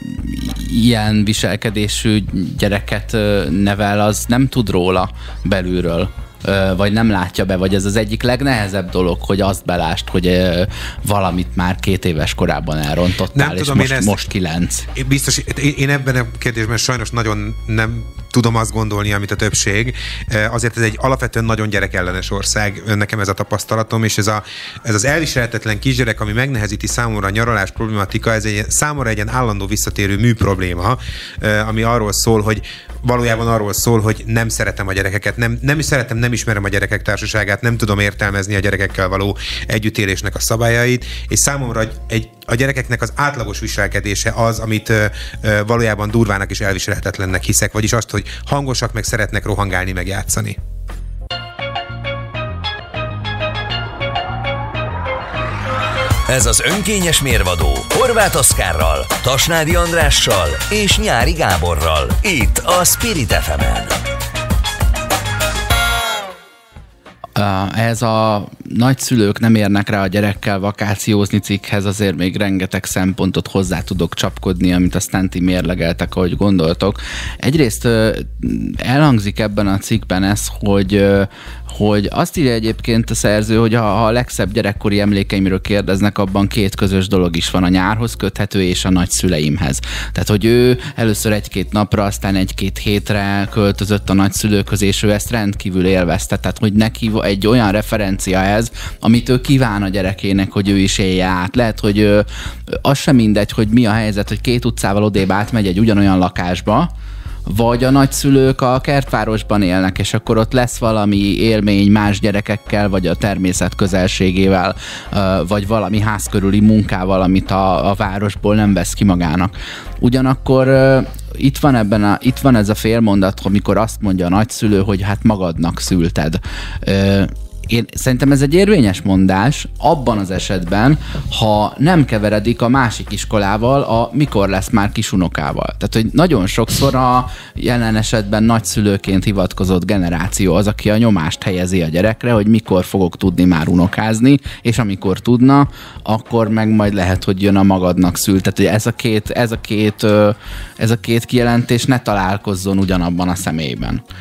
[SPEAKER 2] ilyen viselkedésű gyereket nevel, az nem tud róla belülről, vagy nem látja be, vagy ez az egyik legnehezebb dolog, hogy azt belást, hogy valamit már két éves korában elrontottál, nem és tudom, most, ezt, most kilenc.
[SPEAKER 5] Biztos, én ebben a kérdésben sajnos nagyon nem tudom azt gondolni, amit a többség. Azért ez egy alapvetően nagyon gyerekellenes ország, nekem ez a tapasztalatom, és ez, a, ez az elviselhetetlen kisgyerek, ami megnehezíti számomra a nyaralás problematika, ez egy, számomra egy ilyen állandó visszatérő mű probléma, ami arról szól, hogy valójában arról szól, hogy nem szeretem a gyerekeket, nem, nem is szeretem, nem ismerem a gyerekek társaságát, nem tudom értelmezni a gyerekekkel való együttélésnek a szabályait, és számomra egy, a gyerekeknek az átlagos viselkedése az, amit ö, ö, valójában durvának és elviselhetetlennek hiszek, vagyis azt, hogy hangosak, meg szeretnek rohangálni, meg játszani.
[SPEAKER 1] Ez az önkényes mérvadó Horváth Oszkárral, Tasnádi Andrással és Nyári Gáborral. Itt a Spirit ef emen.
[SPEAKER 2] Ez a nagyszülők nem érnek rá a gyerekkel vakációzni cikkhez, azért még rengeteg szempontot hozzá tudok csapkodni, amit aztán ti mérlegeltek, ahogy gondoltok. Egyrészt elhangzik ebben a cikkben ez, hogy, hogy azt írja egyébként a szerző, hogy ha a legszebb gyerekkori emlékeimről kérdeznek, abban két közös dolog is van, a nyárhoz köthető és a nagyszüleimhez. Tehát, hogy ő először egy-két napra, aztán egy-két hétre költözött a nagyszülőkhöz, és ő ezt rendkívül élvezte. Tehát, hogy neki egy olyan referencia ez, amit ő kíván a gyerekének, hogy ő is élje át. Lehet, hogy ő, az sem mindegy, hogy mi a helyzet, hogy két utcával odébb átmegy egy ugyanolyan lakásba, vagy a nagyszülők a kertvárosban élnek, és akkor ott lesz valami élmény más gyerekekkel, vagy a természet közelségével, vagy valami házkörüli munkával, amit a, a városból nem vesz ki magának. Ugyanakkor itt van, ebben a, itt van ez a félmondat, amikor azt mondja a nagyszülő, hogy hát magadnak szülted. Én szerintem ez egy érvényes mondás abban az esetben, ha nem keveredik a másik iskolával, a mikor lesz már kisunokával. Tehát, hogy nagyon sokszor a jelen esetben nagyszülőként hivatkozott generáció az, aki a nyomást helyezi a gyerekre, hogy mikor fogok tudni már unokázni, és amikor tudna, akkor meg majd lehet, hogy jön a magadnak szült. Tehát, hogy ez a két, ez a két, ez a két kijelentés ne találkozzon ugyanabban a személyben.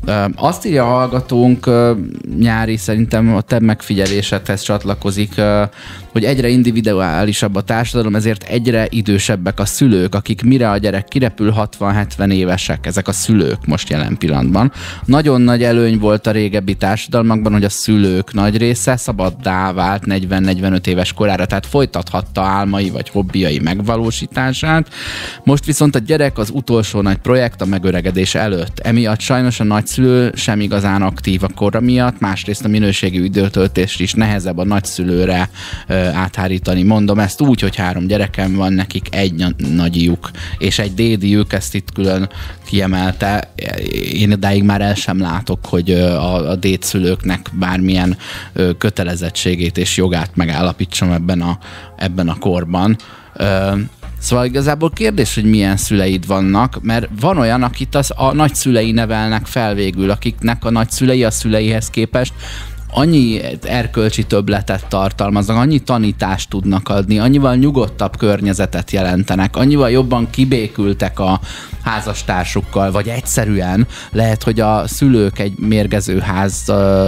[SPEAKER 2] Azt írja a hallgatónk, Nyári, szerintem a te megfigyelésedhez csatlakozik, hogy egyre individuálisabb a társadalom, ezért egyre idősebbek a szülők, akik mire a gyerek kirepül, hatvan-hetven évesek, ezek a szülők most jelen pillanatban. Nagyon nagy előny volt a régebbi társadalmakban, hogy a szülők nagy része szabaddá vált negyven-negyvenöt éves korára, tehát folytathatta álmai vagy hobbiai megvalósítását. Most viszont a gyerek az utolsó nagy projekt a megöregedés előtt. Emiatt sajnos a nagyszülő sem igazán aktív a kora miatt, másrészt a minőségű időtöltést is nehezebb a nagyszülőre ö, áthárítani. Mondom ezt úgy, hogy három gyerekem van, nekik egy nagyiuk és egy dédiük, ezt itt külön kiemelte. Én idáig már el sem látok, hogy a, a dédszülőknek bármilyen ö, kötelezettségét és jogát megállapítsam ebben a, ebben a korban. Ö, Szóval igazából kérdés, hogy milyen szüleid vannak, mert van olyan, akit az a nagyszülei nevelnek fel végül, akiknek a nagyszülei a szüleihez képest annyi erkölcsi többletet tartalmaznak, annyi tanítást tudnak adni, annyival nyugodtabb környezetet jelentenek, annyival jobban kibékültek a házastársukkal, vagy egyszerűen lehet, hogy a szülők egy mérgező ház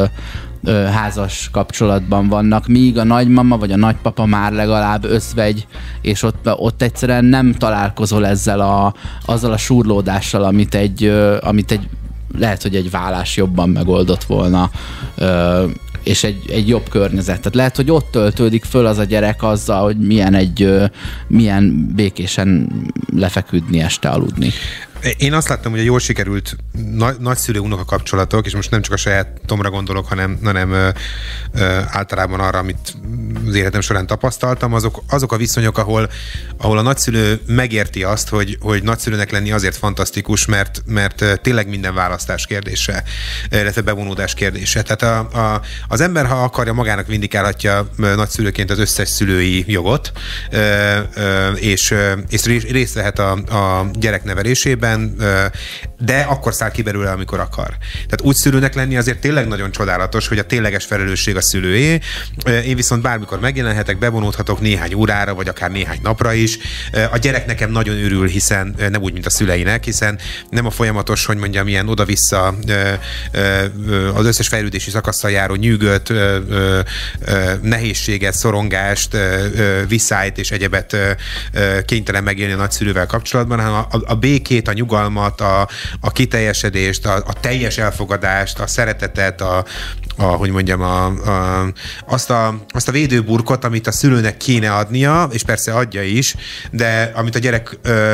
[SPEAKER 2] házas kapcsolatban vannak, míg a nagymama vagy a nagypapa már legalább özvegy, és ott, ott egyszerűen nem találkozol ezzel a, azzal a súrlódással, amit egy, amit egy lehet, hogy egy vállás jobban megoldott volna, és egy, egy jobb környezet. Tehát lehet, hogy ott töltődik föl az a gyerek azzal, hogy milyen egy milyen békésen lefeküdni este, aludni.
[SPEAKER 5] Én azt láttam, hogy a jól sikerült na- nagyszülő-unoka kapcsolatok, és most nem csak a saját Tomra gondolok, hanem, hanem ö, ö, általában arra, amit az életem során tapasztaltam, azok, azok a viszonyok, ahol, ahol a nagyszülő megérti azt, hogy, hogy nagyszülőnek lenni azért fantasztikus, mert, mert tényleg minden választás kérdése, illetve bevonódás kérdése. Tehát a, a, az ember, ha akarja, magának vindikálhatja nagyszülőként az összes szülői jogot, ö, ö, és, és részt vehet a, a gyerek nevelésében, de akkor száll ki belőle, amikor akar. Tehát úgy szülőnek lenni azért tényleg nagyon csodálatos, hogy a tényleges felelősség a szülőé. Én viszont bármikor megjelenhetek, bevonódhatok néhány órára, vagy akár néhány napra is. A gyerek nekem nagyon örül, hiszen nem úgy, mint a szüleinek, hiszen nem a folyamatos, hogy mondjam, ilyen oda-vissza az összes fejlődési szakasszal járó nyűgöt, nehézséget, szorongást, visszájt és egyebet kénytelen megélni a nagyszülővel kapcsolatban, hanem a, a békét, a nyugalmat, a, a kiteljesedést, a, a teljes elfogadást, a szeretetet, a, a, hogy mondjam, a, a, azt, a, azt a védőburkot, amit a szülőnek kéne adnia, és persze adja is, de amit a gyerek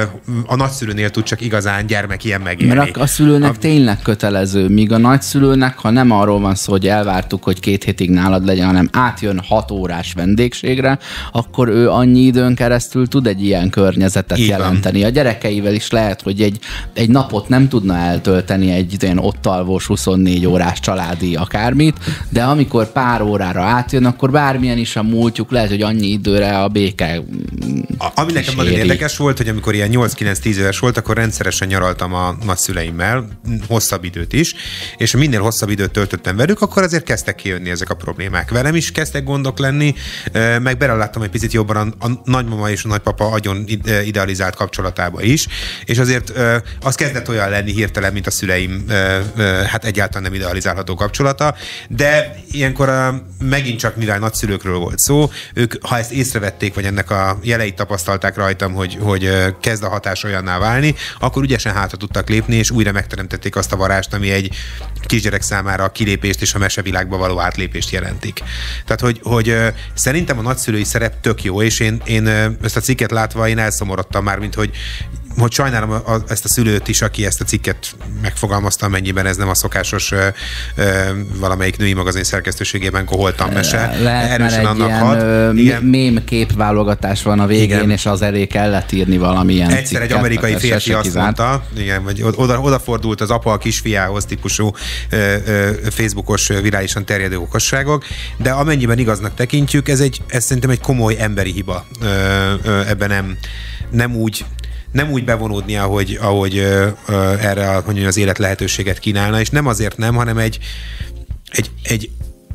[SPEAKER 5] a nagyszülőnél tud csak igazán gyermek ilyen megélni.
[SPEAKER 2] Mert a szülőnek a... tényleg kötelező, míg a nagyszülőnek, ha nem arról van szó, hogy elvártuk, hogy két hétig nálad legyen, hanem átjön hat órás vendégségre, akkor ő annyi időn keresztül tud egy ilyen környezetet így jelenteni. Van. A gyerekeivel is lehet, hogy egy, egy napot nem tudna eltölteni egy ilyen ott alvós huszonnégy órás családi akármit, de amikor pár órára átjön, akkor bármilyen is a múltjuk, lehet, hogy annyi időre a béke
[SPEAKER 5] a, Ami nekem nagyon érdekes volt, hogy amikor ilyen nyolc-kilenc-tíz éves volt, akkor rendszeresen nyaraltam a nagyszüleimmel, hosszabb időt is, és minél hosszabb időt töltöttem velük, akkor azért kezdtek kijönni ezek a problémák. Velem is kezdtek gondok lenni, meg beleláttam egy picit jobban a, a nagymama és a nagypapa agyon idealizált kapcsolatába is, és azért az kezdett olyan lenni hirtelen, mint a szüleim hát egyáltalán nem idealizálható kapcsolata, de ilyenkor megint csak mivel nagyszülőkről volt szó, ők, ha ezt észrevették, vagy ennek a jeleit tapasztalták rajtam, hogy, hogy kezd a hatás olyanná válni, akkor ügyesen hátra tudtak lépni, és újra megteremtették azt a varást, ami egy kisgyerek számára a kilépést és a mesevilágba való átlépést jelentik. Tehát, hogy, hogy szerintem a nagyszülői szerep tök jó, és én, én ezt a cikket látva én elszomorodtam már, mint hogy hogy sajnálom a, a, ezt a szülőt is, aki ezt a cikket megfogalmazta, amennyiben ez nem a szokásos ö, ö, valamelyik női magazin szerkesztőségében koholtam mese.
[SPEAKER 2] Lehet, erősen mert annak hat. Ilyen mém képválogatás van a végén, igen. És az elé kellett írni valamilyen
[SPEAKER 5] egyszer
[SPEAKER 2] cikket.
[SPEAKER 5] Egyszer egy amerikai férfi azt mondta, igen, vagy oda, odafordult az apa a kisfiához típusú ö, ö, Facebookos virálisan terjedő okosságok, de amennyiben igaznak tekintjük, ez, egy, ez szerintem egy komoly emberi hiba. Ö, ö, ebben nem, nem úgy nem úgy bevonódni, ahogy, ahogy ö, ö, erre hogy az élet lehetőséget kínálna, és nem azért nem, hanem egy, egy, egy,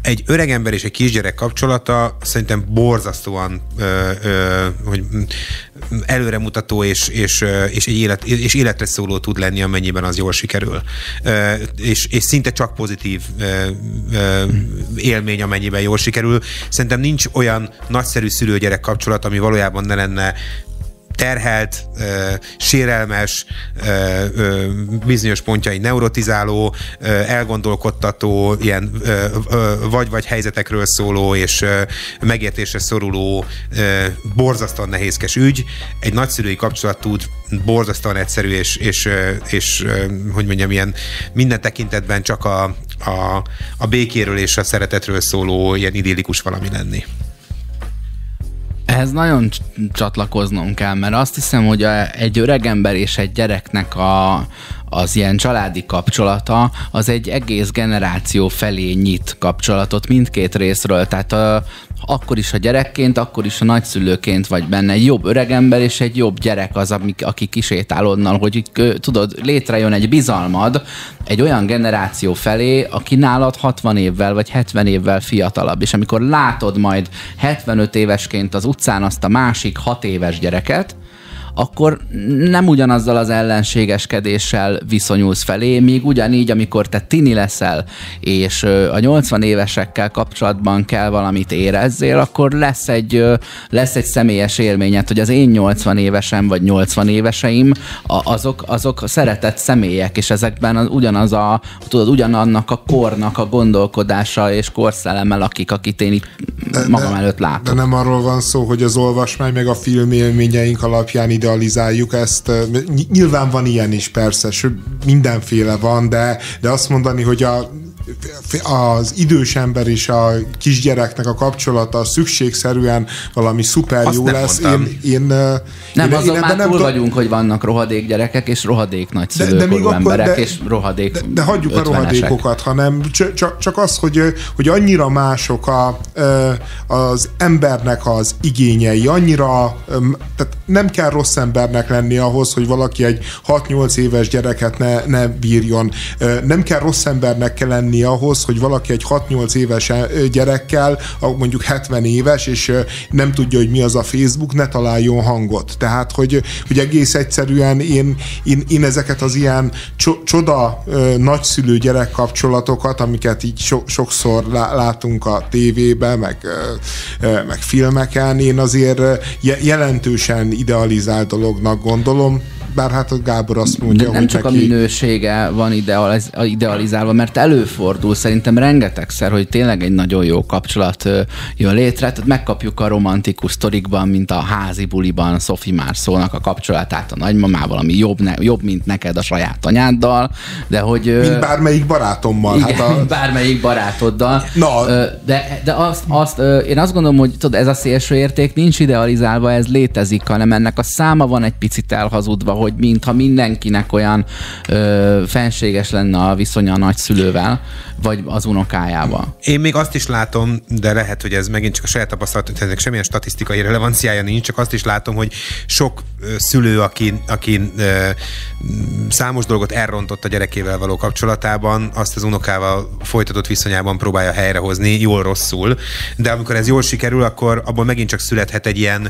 [SPEAKER 5] egy öreg ember és egy kisgyerek kapcsolata szerintem borzasztóan ö, ö, hogy előremutató és, és, és, egy élet, és életre szóló tud lenni, amennyiben az jól sikerül. Ö, és, és szinte csak pozitív ö, ö, élmény, amennyiben jól sikerül. Szerintem nincs olyan nagyszerű szülő-gyerek kapcsolat, ami valójában ne lenne terhelt, ö, sérelmes, ö, ö, bizonyos pontjai neurotizáló, ö, elgondolkodtató, ilyen ö, ö, vagy-vagy helyzetekről szóló és ö, megértésre szoruló, ö, borzasztóan nehézkes ügy. Egy nagyszülői kapcsolat tud borzasztóan egyszerű és, és, és, és hogy mondjam, ilyen minden tekintetben csak a, a, a békéről és a szeretetről szóló ilyen idillikus valami lenni.
[SPEAKER 2] Ehhez nagyon csatlakoznom kell, mert azt hiszem, hogy a, egy öreg ember és egy gyereknek a, az ilyen családi kapcsolata, az egy egész generáció felé nyit kapcsolatot mindkét részről. Tehát a, akkor is a gyerekként, akkor is a nagyszülőként vagy benne. Egy jobb öregember és egy jobb gyerek az, aki kisétál onnan, hogy tudod, létrejön egy bizalmad egy olyan generáció felé, aki nálad hatvan évvel vagy hetven évvel fiatalabb. És amikor látod majd hetvenöt évesként az utcán azt a másik hat éves gyereket, akkor nem ugyanazzal az ellenségeskedéssel viszonyulsz felé, míg ugyanígy, amikor te tini leszel, és a nyolcvan évesekkel kapcsolatban kell valamit érezzél, akkor lesz egy, lesz egy személyes élményed, hogy az én nyolcvan évesem vagy nyolcvan éveseim, azok, azok szeretett személyek, és ezekben az, ugyanaz a, tudod, ugyanannak a kornak a gondolkodása és korszellemmel, akik, akit én itt de, magam de, előtt látok.
[SPEAKER 3] De nem arról van szó, hogy az olvasmány meg a filmélményeink alapján idealizáljuk ezt. Nyilván van ilyen is, persze, mindenféle van, de, de azt mondani, hogy a az idős ember és a kisgyereknek a kapcsolata szükségszerűen valami szuper azt jó lesz. Én, én,
[SPEAKER 2] nem,
[SPEAKER 3] én,
[SPEAKER 2] azon
[SPEAKER 3] én
[SPEAKER 2] már
[SPEAKER 3] nem
[SPEAKER 2] túl vagyunk, hogy vannak rohadék gyerekek és rohadék nagyszülőkorú emberek
[SPEAKER 3] de,
[SPEAKER 2] és rohadék
[SPEAKER 3] De, de hagyjuk
[SPEAKER 2] ötvenesek.
[SPEAKER 3] A rohadékokat, hanem csak, csak az, hogy, hogy annyira mások a, az embernek az igényei, annyira, tehát nem kell rossz embernek lenni ahhoz, hogy valaki egy hat-nyolc éves gyereket ne, ne bírjon. Nem kell rossz embernek kell lenni ahhoz, hogy valaki egy hat-nyolc éves gyerekkel, mondjuk hetven éves, és nem tudja, hogy mi az a Facebook, ne találjon hangot. Tehát, hogy, hogy egész egyszerűen én, én, én ezeket az ilyen csoda nagyszülő-gyerek kapcsolatokat, amiket így so, sokszor látunk a tévében, meg, meg filmeken, én azért jelentősen idealizált dolognak gondolom, bár hát a Gábor azt mondja,
[SPEAKER 2] nem
[SPEAKER 3] hogy
[SPEAKER 2] csak
[SPEAKER 3] neki...
[SPEAKER 2] a minősége van idealiz, idealizálva, mert előfordul szerintem rengetegszer, hogy tényleg egy nagyon jó kapcsolat jön létre. Tehát megkapjuk a romantikus sztorikban, mint a házi buliban Sophie Marceaunak a kapcsolatát a nagymamával, ami jobb, ne, jobb, mint neked a saját anyáddal, de hogy...
[SPEAKER 3] Mint bármelyik barátommal.
[SPEAKER 2] Igen,
[SPEAKER 3] hát a...
[SPEAKER 2] bármelyik barátoddal.
[SPEAKER 3] Na.
[SPEAKER 2] De, de azt, azt, én azt gondolom, hogy tudod, ez a szélső érték nincs idealizálva, ez létezik, hanem ennek a száma van egy picit elhazudva, hogy mintha mindenkinek olyan ö, fenséges lenne a viszonya a nagyszülővel, vagy az unokájával.
[SPEAKER 5] Én még azt is látom, de lehet, hogy ez megint csak a saját tapasztalat, ennek semmilyen statisztikai relevanciája nincs, csak azt is látom, hogy sok ö, szülő, aki, aki ö, számos dolgot elrontott a gyerekével való kapcsolatában, azt az unokával folytatott viszonyában próbálja helyrehozni, jól-rosszul, de amikor ez jól sikerül, akkor abból megint csak születhet egy ilyen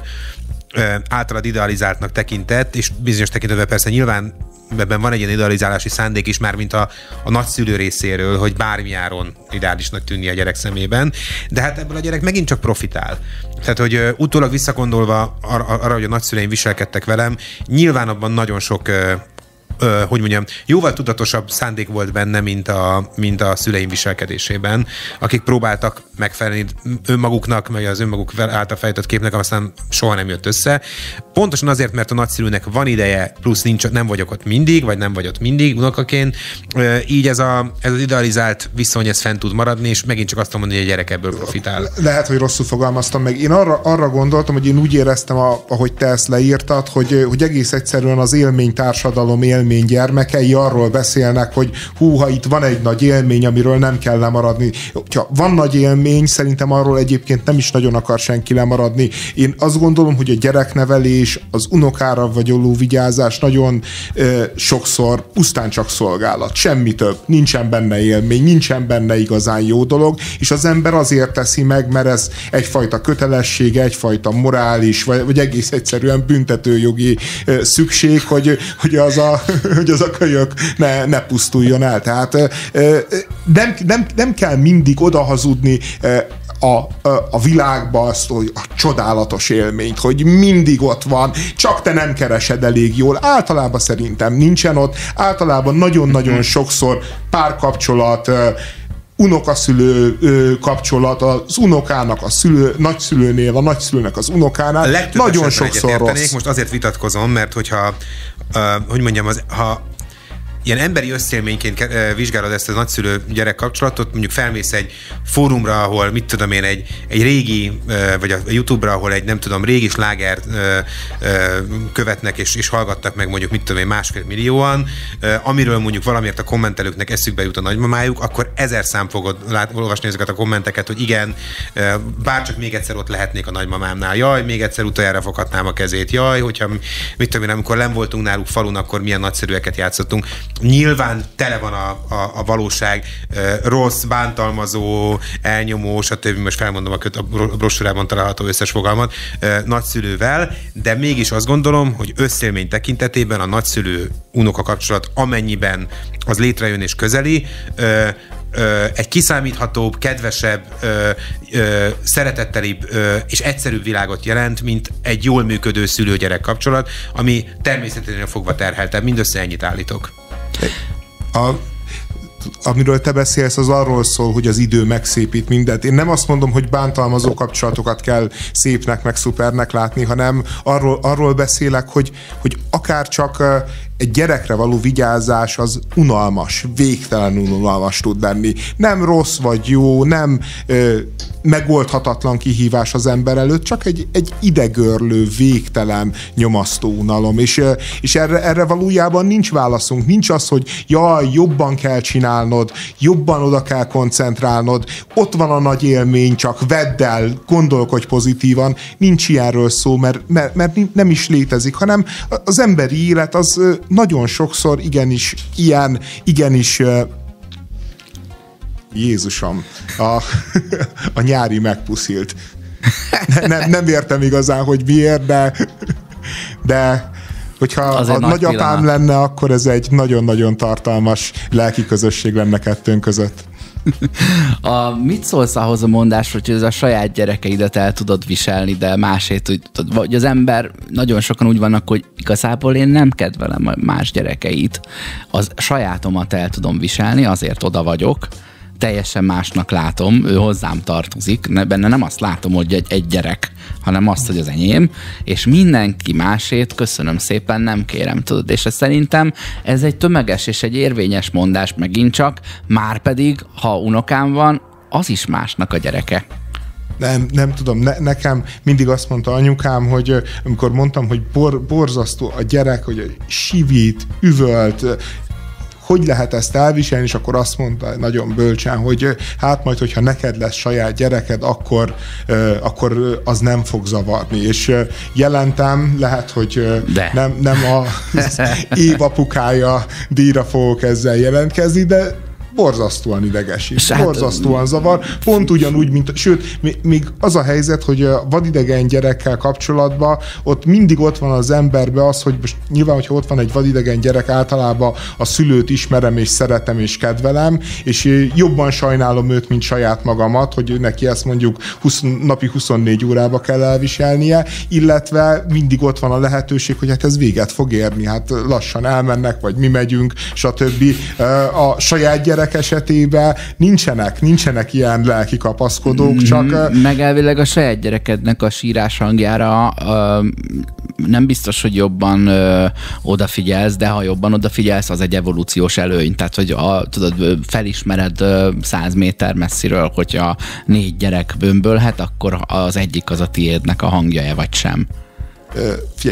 [SPEAKER 5] általad idealizáltnak tekintett, és bizonyos tekintetben persze nyilván ebben van egy ilyen idealizálási szándék is már, mint a, a nagyszülő részéről, hogy bármi áron ideálisnak tűnni a gyerek szemében, de hát ebből a gyerek megint csak profitál. Tehát, hogy uh, utólag visszagondolva arra, arra, hogy a nagyszüleim viselkedtek velem, nyilván abban nagyon sok uh, Ö, hogy mondjam, jóval tudatosabb szándék volt benne, mint a, mint a szüleim viselkedésében, akik próbáltak megfelelni önmaguknak, meg az önmaguk által fejtett képnek, aztán soha nem jött össze. Pontosan azért, mert a nagyszülőnek van ideje, plusz nincs, nem vagyok ott mindig, vagy nem vagy ott mindig unokaként, ö, így ez, a, ez az idealizált viszony, ez fent tud maradni, és megint csak azt mondom, hogy a gyerek ebből profitál.
[SPEAKER 3] Lehet, hogy rosszul fogalmaztam meg. Én arra, arra gondoltam, hogy én úgy éreztem, a, ahogy te ezt leírtad, hogy, hogy egész egyszerűen az élmény társadalom élmény élmény gyermekei arról beszélnek, hogy húha, itt van egy nagy élmény, amiről nem kell lemaradni. Ha van nagy élmény, szerintem arról egyébként nem is nagyon akar senki lemaradni. Én azt gondolom, hogy a gyereknevelés, az unokára vagyoló vigyázás nagyon ö, sokszor pusztán csak szolgálat. Semmi több. Nincsen benne élmény, nincsen benne igazán jó dolog, és az ember azért teszi meg, mert ez egyfajta kötelesség, egyfajta morális, vagy, vagy egész egyszerűen büntetőjogi ö, szükség, hogy, hogy, az a, hogy az a kölyök ne, ne pusztuljon el. Tehát ö, nem, nem, nem kell mindig odahazudni ö, A, a, a világba azt, hogy a csodálatos élményt, hogy mindig ott van, csak te nem keresed elég jól. Általában szerintem nincsen ott, általában nagyon-nagyon sokszor párkapcsolat, unokaszülő kapcsolat, az unokának a szülő, nagyszülőnél, a nagyszülőnek az unokánál, nagyon sokszor rossz.
[SPEAKER 5] Most azért vitatkozom, mert hogyha, uh, hogy mondjam, az, ha ilyen emberi összélményként vizsgálod ezt a nagyszülő-gyerek kapcsolatot, mondjuk felmész egy fórumra, ahol mit tudom én, egy, egy régi, vagy a YouTube-ra, ahol egy nem tudom, régi slágert követnek és, és hallgattak meg mondjuk mit tudom én másfél millióan, amiről mondjuk valamiért a kommentelőknek eszükbe jut a nagymamájuk, akkor ezer szám fogod lát, olvasni ezeket a kommenteket, hogy igen, bárcsak még egyszer ott lehetnék a nagymamámnál, jaj, még egyszer utoljára foghatnám a kezét, jaj, hogyha mit tudom én, amikor nem voltunk náluk falun, akkor milyen nagyszerűeket játszottunk. Nyilván tele van a, a, a valóság, rossz, bántalmazó, elnyomó, stb. Most felmondom a, köt, a brossúrában található összes fogalmat, nagyszülővel, de mégis azt gondolom, hogy összélmény tekintetében a nagyszülő-unoka kapcsolat, amennyiben az létrejön és közeli, egy kiszámíthatóbb, kedvesebb, szeretettelibb és egyszerűbb világot jelent, mint egy jól működő szülő-gyerek kapcsolat, ami természetesen fogva terheltebb. Mindössze ennyit állítok.
[SPEAKER 3] A, amiről te beszélsz, az arról szól, hogy az idő megszépít mindent. Én nem azt mondom, hogy bántalmazó kapcsolatokat kell szépnek, meg szupernek látni, hanem arról, arról beszélek, hogy, hogy akár csak egy gyerekre való vigyázás az unalmas, végtelenül unalmas tud lenni. Nem rossz vagy jó, nem ö, megoldhatatlan kihívás az ember előtt, csak egy, egy idegörlő, végtelen, nyomasztó unalom. És, és erre, erre valójában nincs válaszunk. Nincs az, hogy jaj, jobban kell csinálnod, jobban oda kell koncentrálnod, ott van a nagy élmény, csak vedd el, gondolkodj pozitívan. Nincs ilyenről szó, mert, mert, mert nem is létezik, hanem az emberi élet az nagyon sokszor igenis ilyen, igenis Jézusom, a, a nyári megpuszilt. Ne, ne, nem értem igazán, hogy miért, de, de hogyha a nagy nagyapám pillanat lenne, akkor ez egy nagyon-nagyon tartalmas lelki közösség lenne kettőnk között.
[SPEAKER 2] A, mit szólsz ahhoz a mondásról, hogy ez a saját gyerekeidet el tudod viselni, de másét, hogy, hogy az ember, nagyon sokan úgy vannak, hogy igazából én nem kedvelem más gyerekeit. Az sajátomat el tudom viselni, azért oda vagyok, teljesen másnak látom, ő hozzám tartozik, benne nem azt látom, hogy egy, egy gyerek, hanem azt, hogy az enyém, és mindenki másét, köszönöm szépen, nem kérem, tudod, és ez szerintem ez egy tömeges és egy érvényes mondás megint csak, már pedig, ha unokám van, az is másnak a gyereke.
[SPEAKER 3] Nem, nem tudom, ne, nekem mindig azt mondta anyukám, hogy amikor mondtam, hogy bor, borzasztó a gyerek, hogy sivít, üvölt, hogy lehet ezt elviselni, és akkor azt mondta nagyon bölcsen, hogy hát majd, hogyha neked lesz saját gyereked, akkor, akkor az nem fog zavarni. És jelentem, lehet, hogy nem, nem az évapukája díjra fogok ezzel jelentkezni, de borzasztóan idegesít, hát, borzasztóan zavar, pont ugyanúgy, mint, sőt, még az a helyzet, hogy a vadidegen gyerekkel kapcsolatban ott mindig ott van az emberbe az, hogy most nyilván, hogyha ott van egy vadidegen gyerek, általában a szülőt ismerem és szeretem és kedvelem, és jobban sajnálom őt, mint saját magamat, hogy neki ezt mondjuk húsz, napi huszonnégy órába kell elviselnie, illetve mindig ott van a lehetőség, hogy hát ez véget fog érni, hát lassan elmennek, vagy mi megyünk, stb. A saját gyerek esetében nincsenek, nincsenek ilyen lelki kapaszkodók, csak...
[SPEAKER 2] Meg elvileg a saját gyerekednek a sírás hangjára uh, nem biztos, hogy jobban uh, odafigyelsz, de ha jobban odafigyelsz, az egy evolúciós előny. Tehát, hogy a, tudod, felismered uh, száz méter messziről, hogyha négy gyerek bömbölhet, akkor az egyik az a tiédnek a hangja-e, vagy sem.
[SPEAKER 3] Uh, figyelj,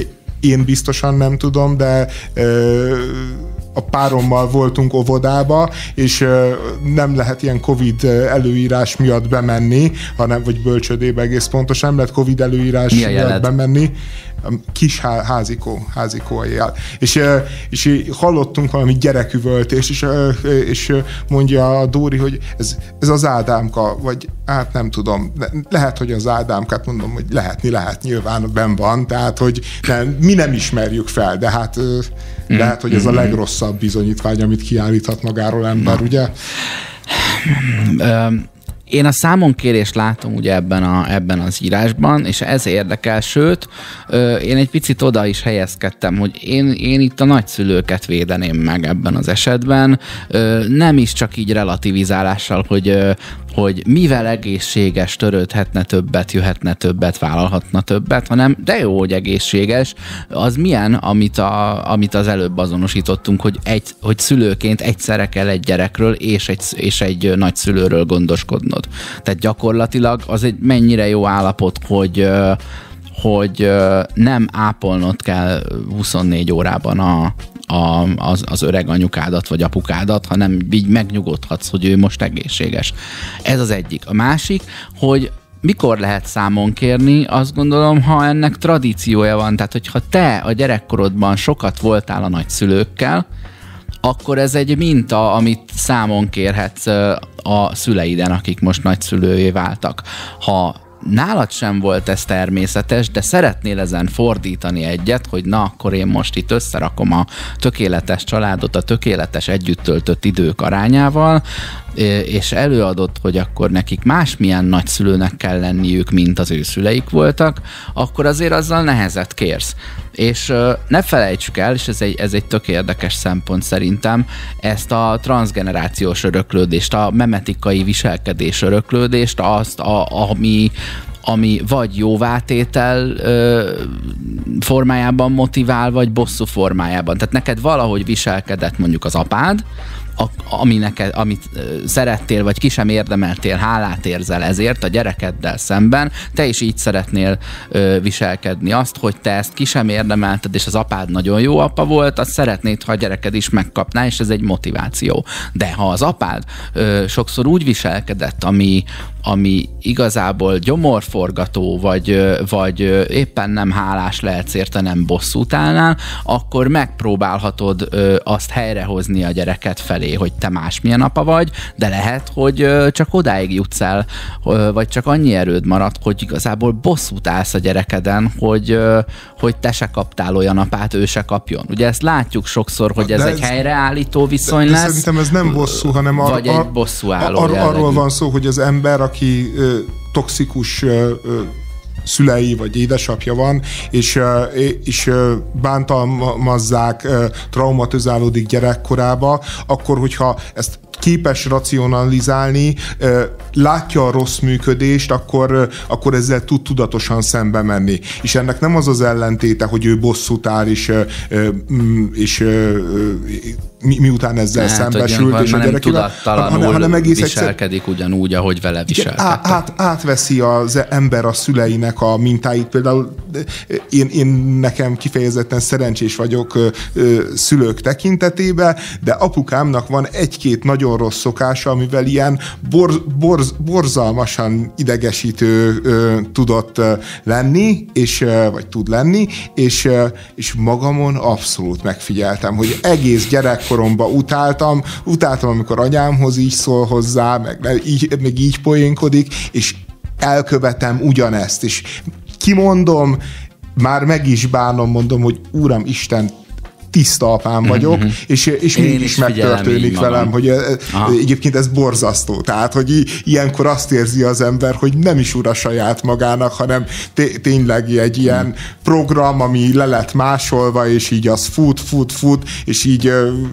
[SPEAKER 3] én biztosan nem tudom, de ö, a párommal voltunk óvodába, és nem lehet ilyen Covid előírás miatt bemenni, hanem, vagy bölcsődébe egész pontosan, nem lehet Covid előírás
[SPEAKER 2] Mi a
[SPEAKER 3] miatt
[SPEAKER 2] jeled?
[SPEAKER 3] bemenni. Kis há, házikó, házikó a jel. És, és hallottunk valami gyereküvöltést, és, és mondja a Dóri, hogy ez, ez az Ádámka, vagy hát nem tudom, lehet, hogy az Ádámkát, mondom, hogy lehetni lehet, nyilván benn van, tehát, hogy nem, mi nem ismerjük fel, de hát mm. lehet, hogy ez a legrosszabb bizonyítvány, amit kiállíthat magáról ember, Na. ugye?
[SPEAKER 2] Um. Én a számonkérést látom ugye ebben, a, ebben az írásban, és ez érdekel, sőt, ö, én egy picit oda is helyezkedtem, hogy én, én itt a nagyszülőket védeném meg ebben az esetben, ö, nem is csak így relativizálással, hogy, ö, hogy mivel egészséges, törődhetne többet, jöhetne többet, vállalhatna többet, hanem de jó, hogy egészséges, az milyen, amit, a, amit az előbb azonosítottunk, hogy, egy, hogy szülőként egyszerre kell egy gyerekről és egy, és egy nagyszülőről gondoskodnod. Tehát gyakorlatilag az egy mennyire jó állapot, hogy, hogy nem ápolnod kell huszonnégy órában a, a, az, az öreg anyukádat vagy apukádat, hanem így megnyugodhatsz, hogy ő most egészséges. Ez az egyik. A másik, hogy mikor lehet számon kérni, azt gondolom, ha ennek tradíciója van, tehát hogyha te a gyerekkorodban sokat voltál a nagyszülőkkel, akkor ez egy minta, amit számon kérhetsz a szüleiden, akik most nagyszülőjé váltak. Ha nálad sem volt ez természetes, de szeretnél ezen fordítani egyet, hogy na, akkor én most itt összerakom a tökéletes családot a tökéletes együtt töltött idők arányával, és előadod, hogy akkor nekik másmilyen nagyszülőnek kell lenniük, mint az ő szüleik voltak, akkor azért azzal nehezet kérsz. És ne felejtsük el, és ez egy, ez egy tök érdekes szempont szerintem, ezt a transzgenerációs öröklődést, a memetikai viselkedés öröklődést, azt, a, ami, ami vagy jóvátétel ö, formájában motivál, vagy bosszú formájában. Tehát neked valahogy viselkedett mondjuk az apád, A, ami neked, amit uh, szerettél, vagy ki sem érdemeltél, hálát érzel ezért a gyerekeddel szemben, te is így szeretnél uh, viselkedni. Azt, hogy te ezt ki sem érdemelted, és az apád nagyon jó apa volt, azt szeretnéd, ha a gyereked is megkapná, és ez egy motiváció. De ha az apád uh, sokszor úgy viselkedett, ami, ami igazából gyomorforgató, vagy, uh, vagy uh, éppen nem hálás lehetsz érte, nem bosszút állnál, akkor megpróbálhatod uh, azt helyrehozni a gyereket felé, hogy te másmilyen apa vagy, de lehet, hogy csak odáig jutsz el, vagy csak annyi erőd marad, hogy igazából bosszút állsz a gyerekeden, hogy, hogy te se kaptál olyan apát, ő se kapjon. Ugye ezt látjuk sokszor, hogy ez, ez egy helyreállító viszony
[SPEAKER 3] de, de
[SPEAKER 2] lesz.
[SPEAKER 3] Szerintem ez nem bosszú, hanem ar-
[SPEAKER 2] vagy egy bosszúálló
[SPEAKER 3] ar- ar- arról van szó, hogy az ember, aki ö, toxikus ö, ö, szülei vagy édesapja van, és, és bántalmazzák, traumatizálódik gyerekkorába, akkor, hogyha ezt képes racionalizálni, látja a rossz működést, akkor, akkor ezzel tud tudatosan szembe menni. És ennek nem az az ellentéte, hogy ő bosszút áll, és, és mi, miután ezzel hát, szembesült, és a gyerekével,
[SPEAKER 2] hanem, hanem egész viselkedik egyszer, ugyanúgy, ahogy vele viselkedtek.
[SPEAKER 3] Át, átveszi az ember a szüleinek a mintáit. Például én, én nekem kifejezetten szerencsés vagyok szülők tekintetében, de apukámnak van egy-két nagyon rossz szokása, amivel ilyen bor, bor, borzalmasan idegesítő ö, tudott ö, lenni, és, ö, vagy tud lenni, és, ö, és magamon abszolút megfigyeltem, hogy egész gyerekkoromban utáltam, utáltam, amikor anyámhoz így szól hozzá, meg így, meg így poénkodik, és elkövetem ugyanezt, és kimondom, már meg is bánom, mondom, hogy Uram Isten, tiszta apám vagyok, mm-hmm. és, és mégis is megtörténik velem, hogy Aha. egyébként ez borzasztó. Tehát, hogy ilyenkor azt érzi az ember, hogy nem is ura saját magának, hanem té- tényleg egy ilyen mm. program, ami le lett másolva, és így az fut, fut, fut, és így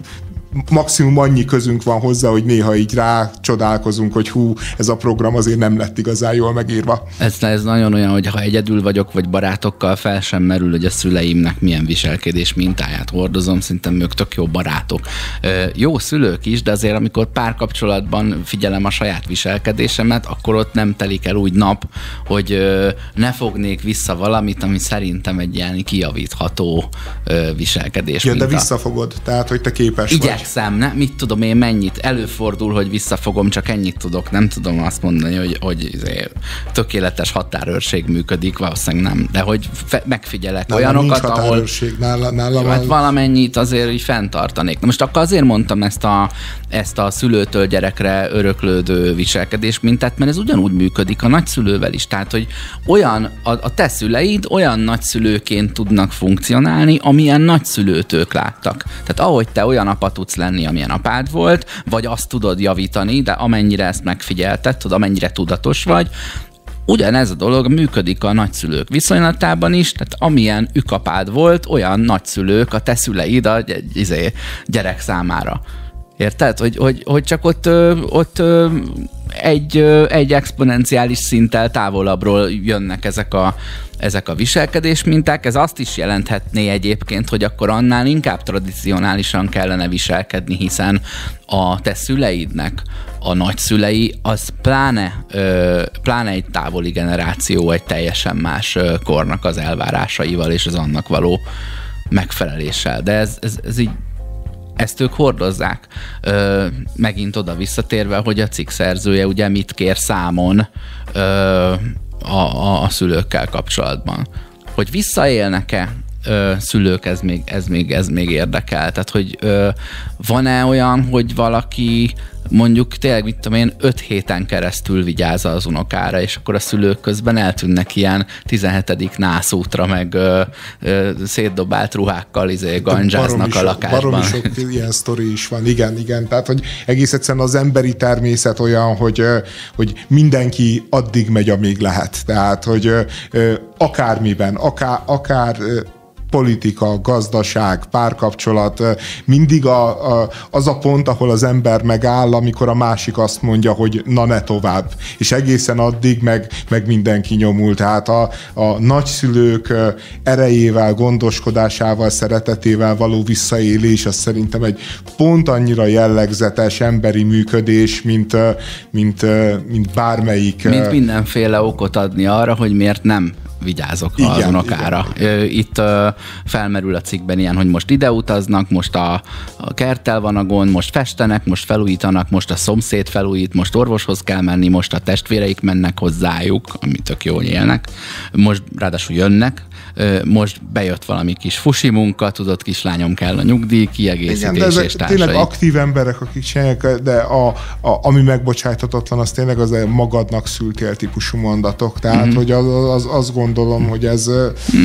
[SPEAKER 3] maximum annyi közünk van hozzá, hogy néha így rá csodálkozunk, hogy hú, ez a program azért nem lett igazán jól megírva.
[SPEAKER 2] Ez, ez nagyon olyan, hogy ha egyedül vagyok, vagy barátokkal, fel sem merül, hogy a szüleimnek milyen viselkedés mintáját hordozom, szerintem ők tök jó barátok. Jó szülők is, de azért amikor párkapcsolatban figyelem a saját viselkedésemet, akkor ott nem telik el úgy nap, hogy ne fognék vissza valamit, ami szerintem egy ilyen kijavítható viselkedés
[SPEAKER 3] ja,
[SPEAKER 2] minta.
[SPEAKER 3] De visszafogod, tehát hogy te képes
[SPEAKER 2] Igyekszem,
[SPEAKER 3] vagy.
[SPEAKER 2] Igyekszem, ne? Mit tudom én mennyit. Előfordul, hogy visszafogom, csak ennyit tudok. Nem tudom azt mondani, hogy, hogy tökéletes határőrség működik, valószínűleg nem. De hogy fe- megfigyelek
[SPEAKER 3] nálam
[SPEAKER 2] olyanokat,
[SPEAKER 3] nincs
[SPEAKER 2] ahol
[SPEAKER 3] nála, nála
[SPEAKER 2] hát valamennyit azért így fenntartanék. Na most akkor azért mondtam ezt a, ezt a szülőtől gyerekre öröklődő viselkedés mintát, mert ez ugyanúgy működik a nagyszülővel is. Tehát, hogy olyan, a, a te szüleid olyan nagyszülőként tudnak funkcionálni, amilyen nagyszülőt ők láttak. Tehát ahogy te olyan apa tudsz lenni, amilyen apád volt, vagy azt tudod javítani, de amennyire ezt megfigyelted, tudod, amennyire tudatos vagy, ugyanez a dolog működik a nagyszülők viszonylatában is, tehát amilyen ükapád volt, olyan nagyszülők a te szüleid a izé, gyerek számára. Érted? Hogy, hogy, hogy csak ott, ott egy, egy exponenciális szinttel távolabbról jönnek ezek a, ezek a viselkedés minták. Ez azt is jelenthetné egyébként, hogy akkor annál inkább tradicionálisan kellene viselkedni, hiszen a te szüleidnek a nagyszülei, az pláne, pláne egy távoli generáció, egy teljesen más kornak az elvárásaival és az annak való megfeleléssel. De ez, ez, ez így ezt ők hordozzák. Ö, megint oda visszatérve, hogy a cikk szerzője ugye mit kér számon ö, a, a, a szülőkkel kapcsolatban. Hogy visszaélnek-e ö, szülők, ez még, ez, még, ez még érdekel. Tehát, hogy ö, van-e olyan, hogy valaki mondjuk tényleg, mit tudom én, öt héten keresztül vigyáz az unokára, és akkor a szülők közben eltűnnek ilyen tizenhetedik nászútra, meg ö, ö, szétdobált ruhákkal izé, gandzsáznak a lakásban.
[SPEAKER 3] Baromi sok ilyen sztori is van, igen, igen. Tehát, hogy egész egyszerűen az emberi természet olyan, hogy, hogy mindenki addig megy, amíg lehet. Tehát, hogy akármiben, akár, akár politika, gazdaság, párkapcsolat, mindig a, a, az a pont, ahol az ember megáll, amikor a másik azt mondja, hogy na ne tovább. És egészen addig meg, meg mindenki nyomul. Tehát a, a nagyszülők erejével, gondoskodásával, szeretetével való visszaélés, az szerintem egy pont annyira jellegzetes emberi működés, mint, mint, mint bármelyik.
[SPEAKER 2] Mint mindenféle okot adni arra, hogy miért nem vigyázok igen, az unokára. Igen. Itt uh, felmerül a cikkben ilyen, hogy most ide utaznak, most a, a kerttel van a gond, most festenek, most felújítanak, most a szomszéd felújít, most orvoshoz kell menni, most a testvéreik mennek hozzájuk, amit tök jól élnek. Most ráadásul jönnek, uh, most bejött valami kis fusi munka, tudod, kislányom kell a nyugdíj, kiegészítés igen, de ezek és társai.
[SPEAKER 3] Tényleg aktív emberek, akik csinálják, de a, a, ami megbocsájthatatlan, az tényleg az magadnak szültél típusú mondatok. Tehát, mm-hmm. hogy az, az, azt gondolom, hogy ez mm.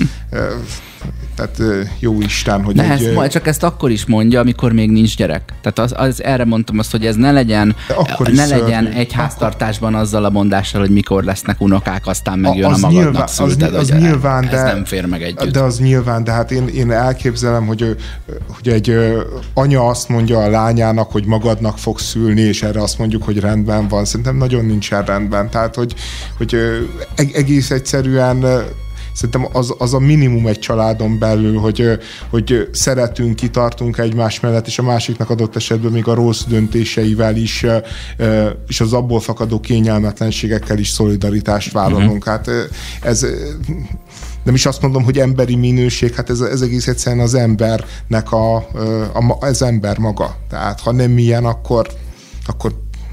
[SPEAKER 3] tehát jó Isten, hogy...
[SPEAKER 2] De
[SPEAKER 3] egy,
[SPEAKER 2] ezt, majd csak ezt akkor is mondja, amikor még nincs gyerek. Tehát az, az, erre mondtam azt, hogy ez ne legyen, ne legyen egy háztartásban azzal a mondással, hogy mikor lesznek unokák, aztán megjön a magadnak nyilván, szülted
[SPEAKER 3] az, az
[SPEAKER 2] a
[SPEAKER 3] nyilván,
[SPEAKER 2] ez
[SPEAKER 3] de,
[SPEAKER 2] nem fér meg együtt.
[SPEAKER 3] De az nyilván, de hát én, én elképzelem, hogy, hogy egy anya azt mondja a lányának, hogy magadnak fog szülni, és erre azt mondjuk, hogy rendben van. Szerintem nagyon nincsen rendben. Tehát, hogy, hogy egész egyszerűen szerintem az, az a minimum egy családon belül, hogy, hogy szeretünk, kitartunk egymás mellett, és a másiknak adott esetben még a rossz döntéseivel is, és az abból fakadó kényelmetlenségekkel is szolidaritást vállalunk. Uh-huh. Hát ez nem is azt mondom, hogy emberi minőség, hát ez, ez egész egyszerűen az embernek a, a, az ember maga. Tehát ha nem ilyen, akkor, akkor,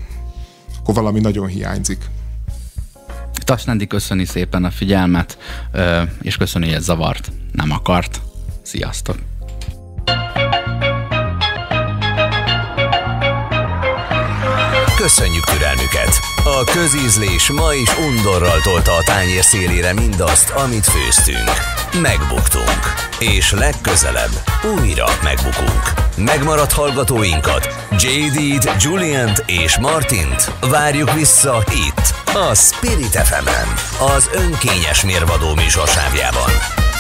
[SPEAKER 3] akkor valami nagyon hiányzik.
[SPEAKER 2] Tasnándi köszöni szépen a figyelmet, és köszöni, hogy ez zavart, nem akart. Sziasztok!
[SPEAKER 1] Köszönjük türelmüket! A közízlés ma is undorral tolta a tányér szélére mindazt, amit főztünk. Megbuktunk. És legközelebb újra megbukunk. Megmaradt hallgatóinkat, jé dé-t, Juliant és Martint várjuk vissza itt, a Spirit ef emen, az önkényes mérvadó műsorsávjában.